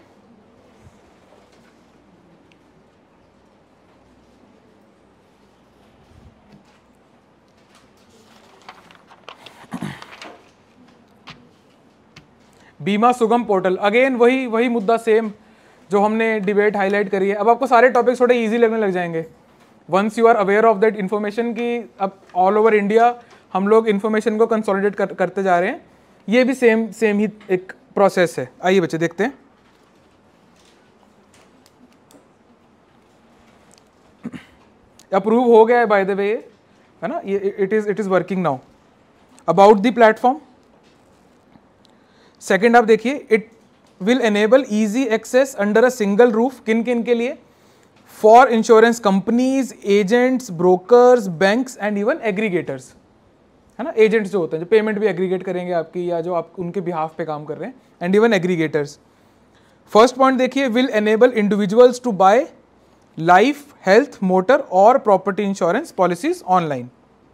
बीमा सुगम पोर्टल, अगेन वही मुद्दा सेम जो हमने डिबेट हाईलाइट करी है। अब आपको सारे टॉपिक्स थोड़े इजी लगने लग जाएंगे once you are aware of that information कि अब ऑल ओवर इंडिया हम लोग इन्फॉर्मेशन को कंसोलिडेट करते जा रहे हैं। ये भी सेम ही एक प्रोसेस है। आइए बच्चे देखते हैं। अप्रूव हो गया है बाय द वे, है ना, ये it is working now. About the platform, second आप देखिए, it will enable easy access under a single roof, किन किन के लिए, for insurance companies, agents, brokers, banks and even aggregators, है ना, एजेंट्स जो होते हैं जो पेमेंट भी एग्रीगेट करेंगे आपकी या जो आप उनके बिहाफ पे काम कर रहे हैं, and even aggregators. First point देखिए, will enable individuals to buy life, health, motor और प्रॉपर्टी इंश्योरेंस पॉलिसीज ऑनलाइन।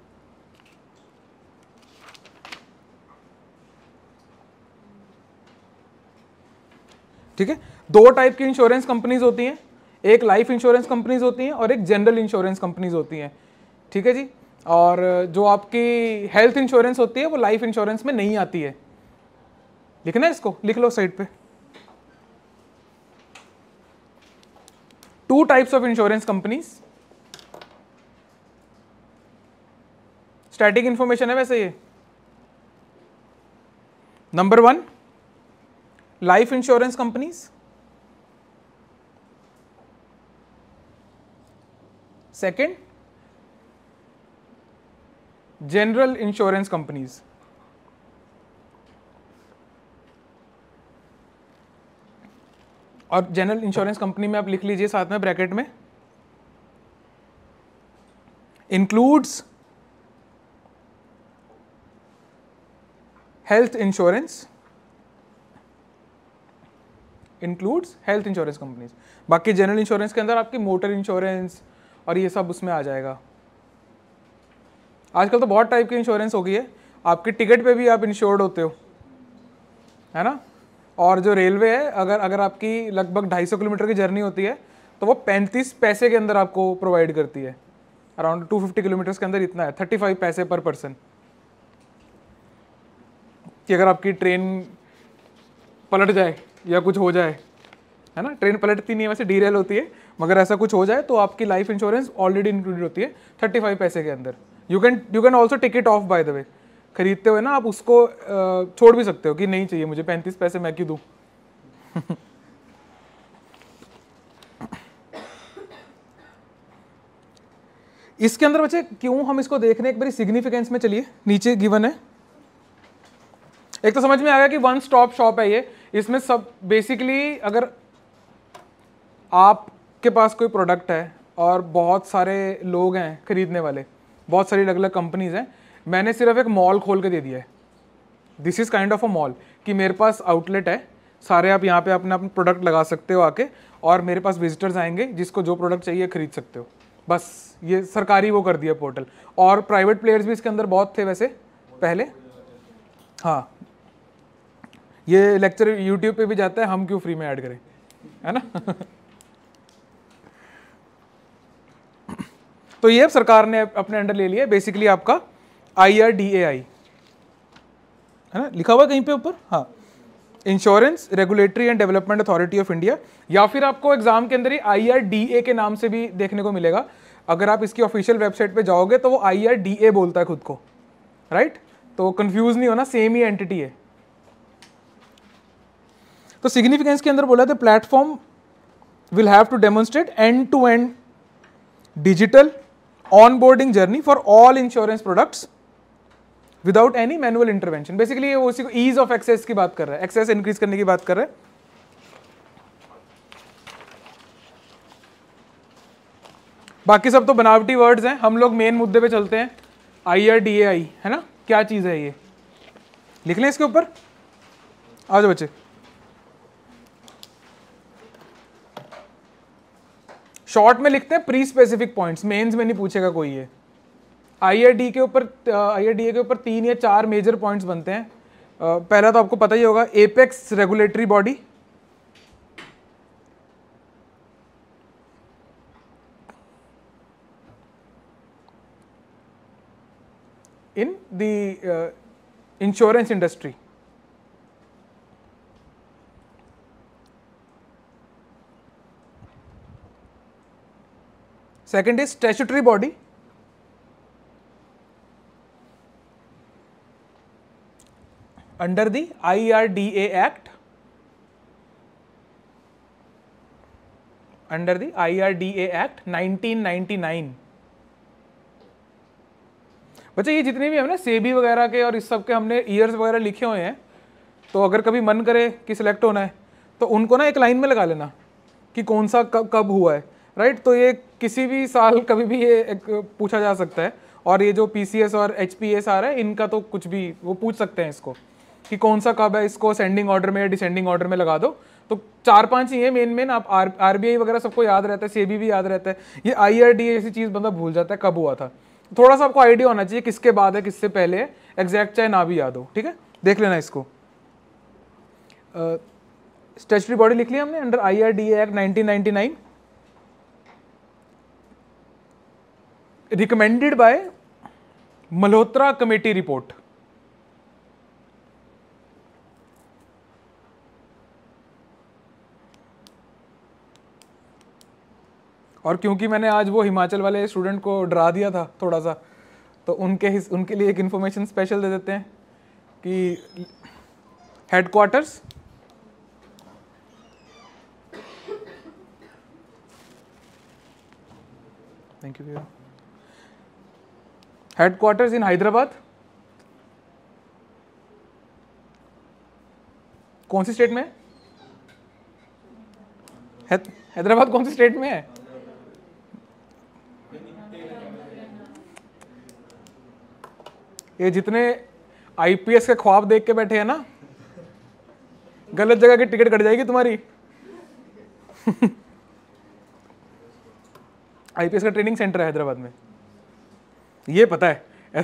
ठीक है, दो टाइप की इंश्योरेंस कंपनीज होती हैं, एक लाइफ इंश्योरेंस कंपनीज होती हैं और एक जनरल इंश्योरेंस कंपनीज होती हैं। ठीक है जी, और जो आपकी हेल्थ इंश्योरेंस होती है वो लाइफ इंश्योरेंस में नहीं आती है। लिखना है इसको, लिख लो साइड पे। Two types of insurance companies, static information है वैसे ये। Number 1, life insurance companies, second general insurance companies. और जनरल इंश्योरेंस कंपनी में आप लिख लीजिए साथ में ब्रैकेट में, includes health insurance, includes health insurance companies. बाकी जनरल इंश्योरेंस के अंदर आपकी मोटर इंश्योरेंस और ये सब उसमें आ जाएगा। आजकल तो बहुत टाइप की इंश्योरेंस हो गई है, आपकी टिकट पे भी आप इंश्योर्ड होते हो, है ना। और जो रेलवे है, अगर आपकी लगभग 250 किलोमीटर की जर्नी होती है तो वो 35 पैसे के अंदर आपको प्रोवाइड करती है। अराउंड 250 किलोमीटर्स के अंदर इतना है, 35 पैसे पर पर्सन, कि अगर आपकी ट्रेन पलट जाए या कुछ हो जाए, है ना, ट्रेन पलटती नहीं है वैसे, डीरेल होती है, मगर ऐसा कुछ हो जाए तो आपकी लाइफ इंश्योरेंस ऑलरेडी इंक्लूडेड होती है 35 पैसे के अंदर। You can also take it off by the way, खरीदते हुए ना आप उसको छोड़ भी सकते हो कि नहीं चाहिए मुझे 35 पैसे, मैं क्यों दूं। इसके अंदर बच्चे क्यों हम इसको देख रहे हैं, एक बारी सिग्निफिकेंस में चलिए, नीचे गिवन है। एक तो समझ में आ गया कि वन स्टॉप शॉप है ये, इसमें सब बेसिकली अगर आपके पास कोई प्रोडक्ट है और बहुत सारे लोग हैं खरीदने वाले, बहुत सारी अलग अलग कंपनीज हैं, मैंने सिर्फ एक मॉल खोल के दे दिया है, this is kind of a mall, कि मेरे पास आउटलेट है, सारे आप यहाँ पे अपना प्रोडक्ट लगा सकते हो आके, और मेरे पास विजिटर्स आएंगे, जिसको जो प्रोडक्ट चाहिए खरीद सकते हो। बस ये सरकारी वो कर दिया पोर्टल, और प्राइवेट प्लेयर्स भी इसके अंदर बहुत थे वैसे पहले। हाँ, ये लेक्चर यूट्यूब पे भी जाता है, हम क्यों फ्री में ऐड करें, है ना। तो ये सरकार ने अपने अंडर ले लिया बेसिकली आपका IRDAI, है ना, लिखा हुआ कहीं पे ऊपर, हाँ, insurance regulatory and development authority of India, या फिर आपको एग्जाम के अंदर ही IRDA के नाम से भी देखने को मिलेगा। अगर आप इसकी ऑफिशियल वेबसाइट पे जाओगे तो वो IRDA बोलता है खुद को, राइट, तो कंफ्यूज नहीं होना, सेम ही एंटिटी है। तो सिग्निफिकेंस के अंदर बोला था, platform will have to demonstrate end to end digital onboarding journey for all insurance products without any manual intervention. Basically ये उसी को ईज ऑफ एक्सेस की बात कर रहा है, एक्सेस इंक्रीज करने की बात कर रहा है। बाकी सब तो बनावटी वर्ड्स हैं, हम लोग मेन मुद्दे पे चलते हैं। IRDAI, है ना, क्या चीज है ये, लिख लें इसके ऊपर, आ जाओ बच्चे। शॉर्ट में लिखते हैं प्री स्पेसिफिक पॉइंट्स, मेंस में नहीं पूछेगा कोई ये। IRDA के ऊपर 3 या 4 मेजर पॉइंट्स बनते हैं। पहला तो आपको पता ही होगा, apex regulatory body, in the insurance industry. Second is statutory body, under the IRDA Act, under the IRDA Act 1999। बच्चे ये जितने भी हम ना सेबी वगैरह के और इस सब के हमने ईयर्स वगैरह लिखे हुए हैं, तो अगर कभी मन करे कि सिलेक्ट होना है तो उनको ना एक लाइन में लगा लेना कि कौन सा कब हुआ है, राइट। तो ये किसी भी साल कभी भी ये एक पूछा जा सकता है। और ये जो PCS और HPS आ रहा है, इनका तो कुछ भी वो पूछ सकते हैं इसको कि कौन सा कब है, इसको असेंडिंग ऑर्डर में या डिसेंडिंग ऑर्डर में लगा दो। तो 4-5 ही है मेन। आप RBI वगैरह सबको याद रहता है, सेबी भी याद रहता है, ये IRDA जैसी चीज़ बंदा भूल जाता है कब हुआ था। थोड़ा सा आपको आइडिया होना चाहिए किसके बाद है किससे पहले है, एग्जैक्ट चाहे ना भी याद हो, ठीक है, देख लेना इसको। स्टैट्यूटरी बॉडी लिख लिया हमने under IRDA act 1999, recommended by Malhotra committee report. और क्योंकि मैंने आज वो हिमाचल वाले स्टूडेंट को डरा दिया था थोड़ा सा, तो उनके लिए एक इन्फॉर्मेशन स्पेशल दे देते हैं कि हेडक्वार्टर्स थैंक यू भैया, हेडक्वार्टर्स इन हैदराबाद। कौन सी स्टेट में है? हैदराबाद कौन सी स्टेट में है? ये जितने IPS के ख्वाब देख के बैठे हैं ना, गलत जगह की टिकट कट जाएगी तुम्हारी। IPS का ट्रेनिंग सेंटर है हैदराबाद में, ये पता है।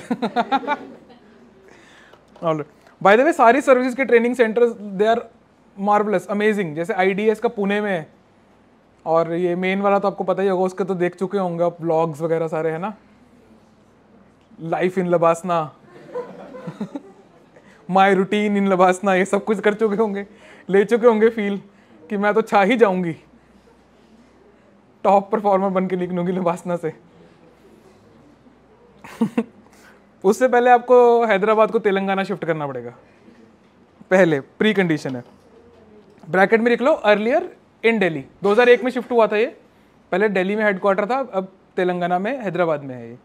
बाय द वे सारी सर्विसेज के training centres they are marvellous, amazing. जैसे IDS का पुणे में है, और ये मेन वाला तो आपको पता ही होगा, उसके तो देख चुके होंगे आप, ब्लॉग्स वगैरह सारे है ना, life in LBSNAA, my routine in LBSNAA, ये सब कुछ कर चुके होंगे, ले चुके होंगे फील कि मैं तो छा ही जाऊंगी, टॉप परफॉर्मर बन के निकलूंगी लबासना से। उससे पहले आपको हैदराबाद को तेलंगाना शिफ्ट करना पड़ेगा, पहले प्री कंडीशन है। ब्रैकेट में लिख लो अर्लियर इन दिल्ली, 2001 में शिफ्ट हुआ था ये, पहले दिल्ली में हेडक्वार्टर था, अब तेलंगाना में हैदराबाद में है ये।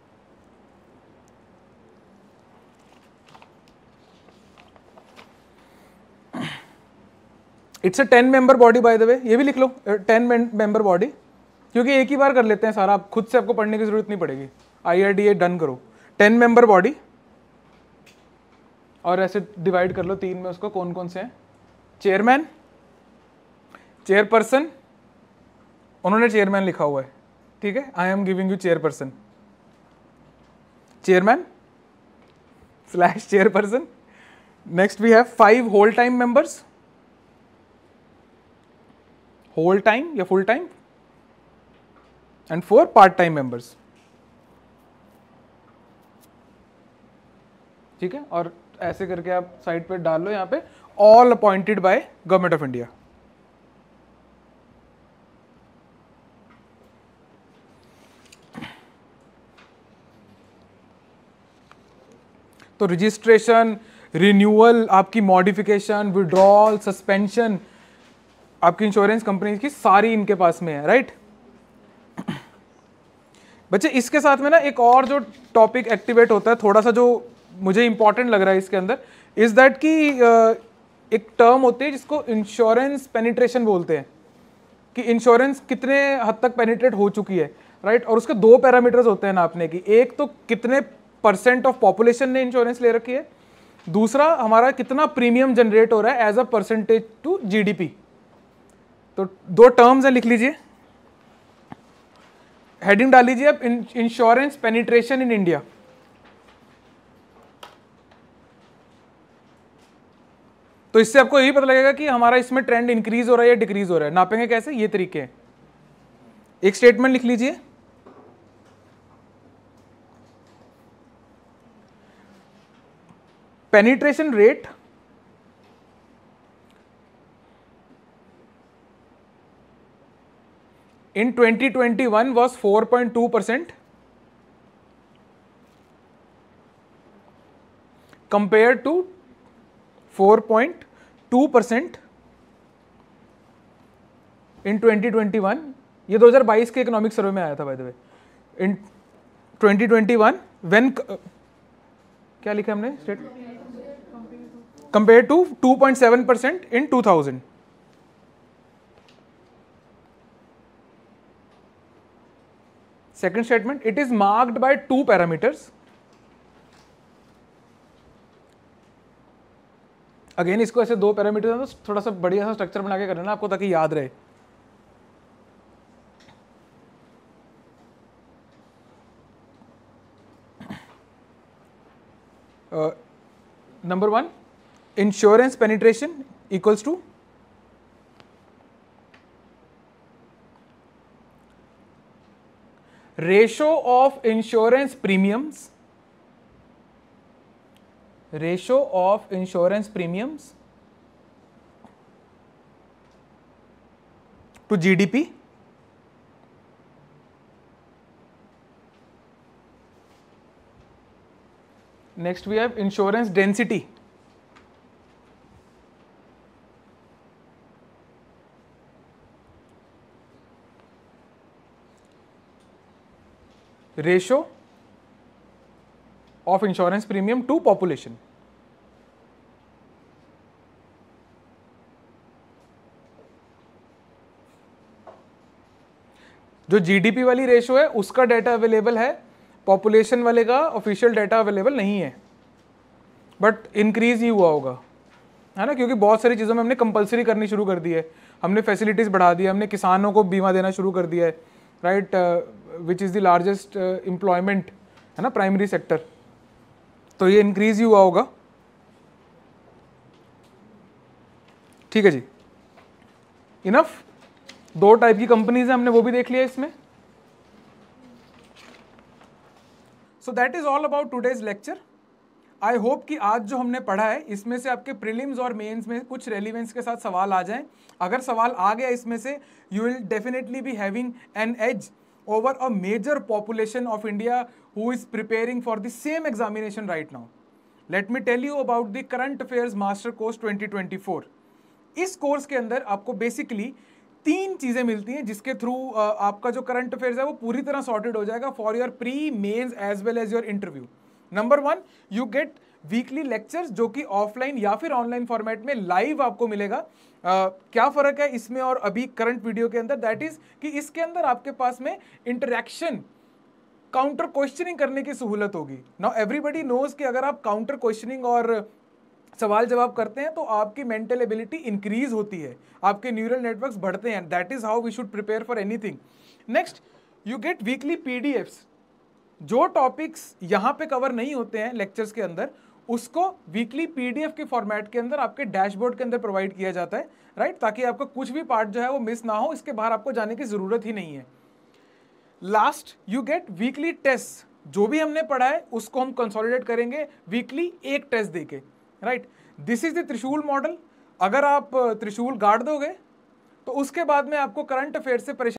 It's a 10 member body by the way, ये भी लिख लो 10 मेंबर बॉडी, क्योंकि एक ही बार कर लेते हैं सारा, आप खुद से आपको पढ़ने की जरूरत नहीं पड़ेगी। IRDA डन करो, 10 मेंबर बॉडी, और ऐसे डिवाइड कर लो 3 में उसको, कौन कौन से हैं? चेयरमैन, चेयरपर्सन, उन्होंने चेयरमैन लिखा हुआ है, ठीक है, I am giving you chairperson, chairman / chairperson. Next we have 5 whole time members, whole time या full time, and 4 part time members, ठीक है। और ऐसे करके आप साइड पे डाल लो यहाँ पे, all appointed by government of India. तो रजिस्ट्रेशन, रिन्यूअल, आपकी मॉडिफिकेशन, विड्रॉल, सस्पेंशन, आपकी इंश्योरेंस कंपनी की सारी इनके पास में है, राइट। बच्चे इसके साथ में ना एक और जो टॉपिक एक्टिवेट होता है थोड़ा सा, जो मुझे इंपॉर्टेंट लग रहा है इसके अंदर, इज दैट कि एक टर्म होती है जिसको इंश्योरेंस पेनिट्रेशन बोलते हैं, कि इंश्योरेंस कितने हद तक पेनिट्रेट हो चुकी है, राइट। और उसके 2 पैरामीटर्स होते हैं नापने की, एक तो कितने % ऑफ पॉपुलेशन ने इंश्योरेंस ले रखी है, दूसरा हमारा कितना प्रीमियम जनरेट हो रहा है as a percentage to GDP। तो 2 टर्म्स हैं, लिख लीजिए, हेडिंग डाल लीजिए आप, इंश्योरेंस पेनिट्रेशन इन इंडिया, तो इससे आपको यही पता लगेगा कि हमारा इसमें ट्रेंड इंक्रीज हो रहा है या डिक्रीज हो रहा है। नापेंगे कैसे? ये तरीके हैं। एक स्टेटमेंट लिख लीजिए, penetration rate in 2021 was 4.2% compared to 4.2% in 2021। ये 2022 के इकोनॉमिक सर्वे में आया था by the way. In 2021 when क्या लिखा हमने state compare to 2.7% in 2000। Second statement, it is marked by two parameters. Again इसको ऐसे दो पैरामीटर हैं, तो थोड़ा सा बढ़िया सा स्ट्रक्चर बना के करना ना आपको, ताकि याद रहे। Number one, insurance penetration equals to ratio of insurance premiums to GDP. Next we have insurance density. Ratio of insurance premium to population. जो जीडीपी वाली रेशो है उसका डाटा अवेलेबल है, पॉपुलेशन वाले का ऑफिशियल डाटा अवेलेबल नहीं है, but increase ही हुआ होगा, है ना, क्योंकि बहुत सारी चीज़ों में हमने कंपलसरी करनी शुरू कर दी है, हमने फैसिलिटीज़ बढ़ा दी है, हमने किसानों को बीमा देना शुरू कर दिया है, right, which is the largest employment, है ना, प्राइमरी सेक्टर, तो ये इंक्रीज ही हुआ होगा। ठीक है जी, इनफ। दो टाइप की कंपनीज है, हमने वो भी देख लिया इसमें। So that is all about today's lecture. I hope कि आज जो हमने पढ़ा है इसमें से आपके प्रीलिम्स और मेंस में कुछ रेलिवेंस के साथ सवाल आ जाएं। अगर सवाल आ गया इसमें से, you will definitely be having an edge over a major population of India who is preparing for the same examination right now. Let me tell you about the current affairs master course 2024. इस course के अंदर आपको basically तीन चीजें मिलती हैं जिसके through आपका जो करंट अफेयर्स है वो पूरी तरह सॉर्टेड हो जाएगा for your pre, mains as well as your interview. Number one, you get weekly lectures जो कि ऑफलाइन या फिर ऑनलाइन फॉर्मेट में लाइव आपको मिलेगा। क्या फर्क है इसमें और अभी करंट वीडियो के अंदर? दैट इज कि इसके अंदर आपके पास में इंटरेक्शन, काउंटर क्वेश्चनिंग करने की सहूलत होगी। नाउ एवरीबडी नोज कि अगर आप काउंटर क्वेश्चनिंग और सवाल जवाब करते हैं तो आपकी मेंटल एबिलिटी इंक्रीज होती है, आपके न्यूरल नेटवर्क्स बढ़ते हैं। That is how we should prepare for anything. Next, you get weekly PDFs. जो टॉपिक्स यहाँ पे कवर नहीं होते हैं लेक्चर्स के अंदर, उसको वीकली पीडीएफ के फॉर्मेट के अंदर आपके डैशबोर्ड के अंदर प्रोवाइड किया जाता है, राइट, ताकि आपका कुछ भी पार्ट जो है वो मिस ना हो, इसके बाहर आपको जाने की जरूरत ही नहीं है। Last, you get weekly test. जो भी हमने पढ़ा है उसको हम कंसोलिडेट करेंगे वीकली एक टेस्ट देके, right. This is the Trishul model. अगर आप त्रिशूल गाड़ दोगे तो उसके बाद में आपको करंट अफेयर से परेशान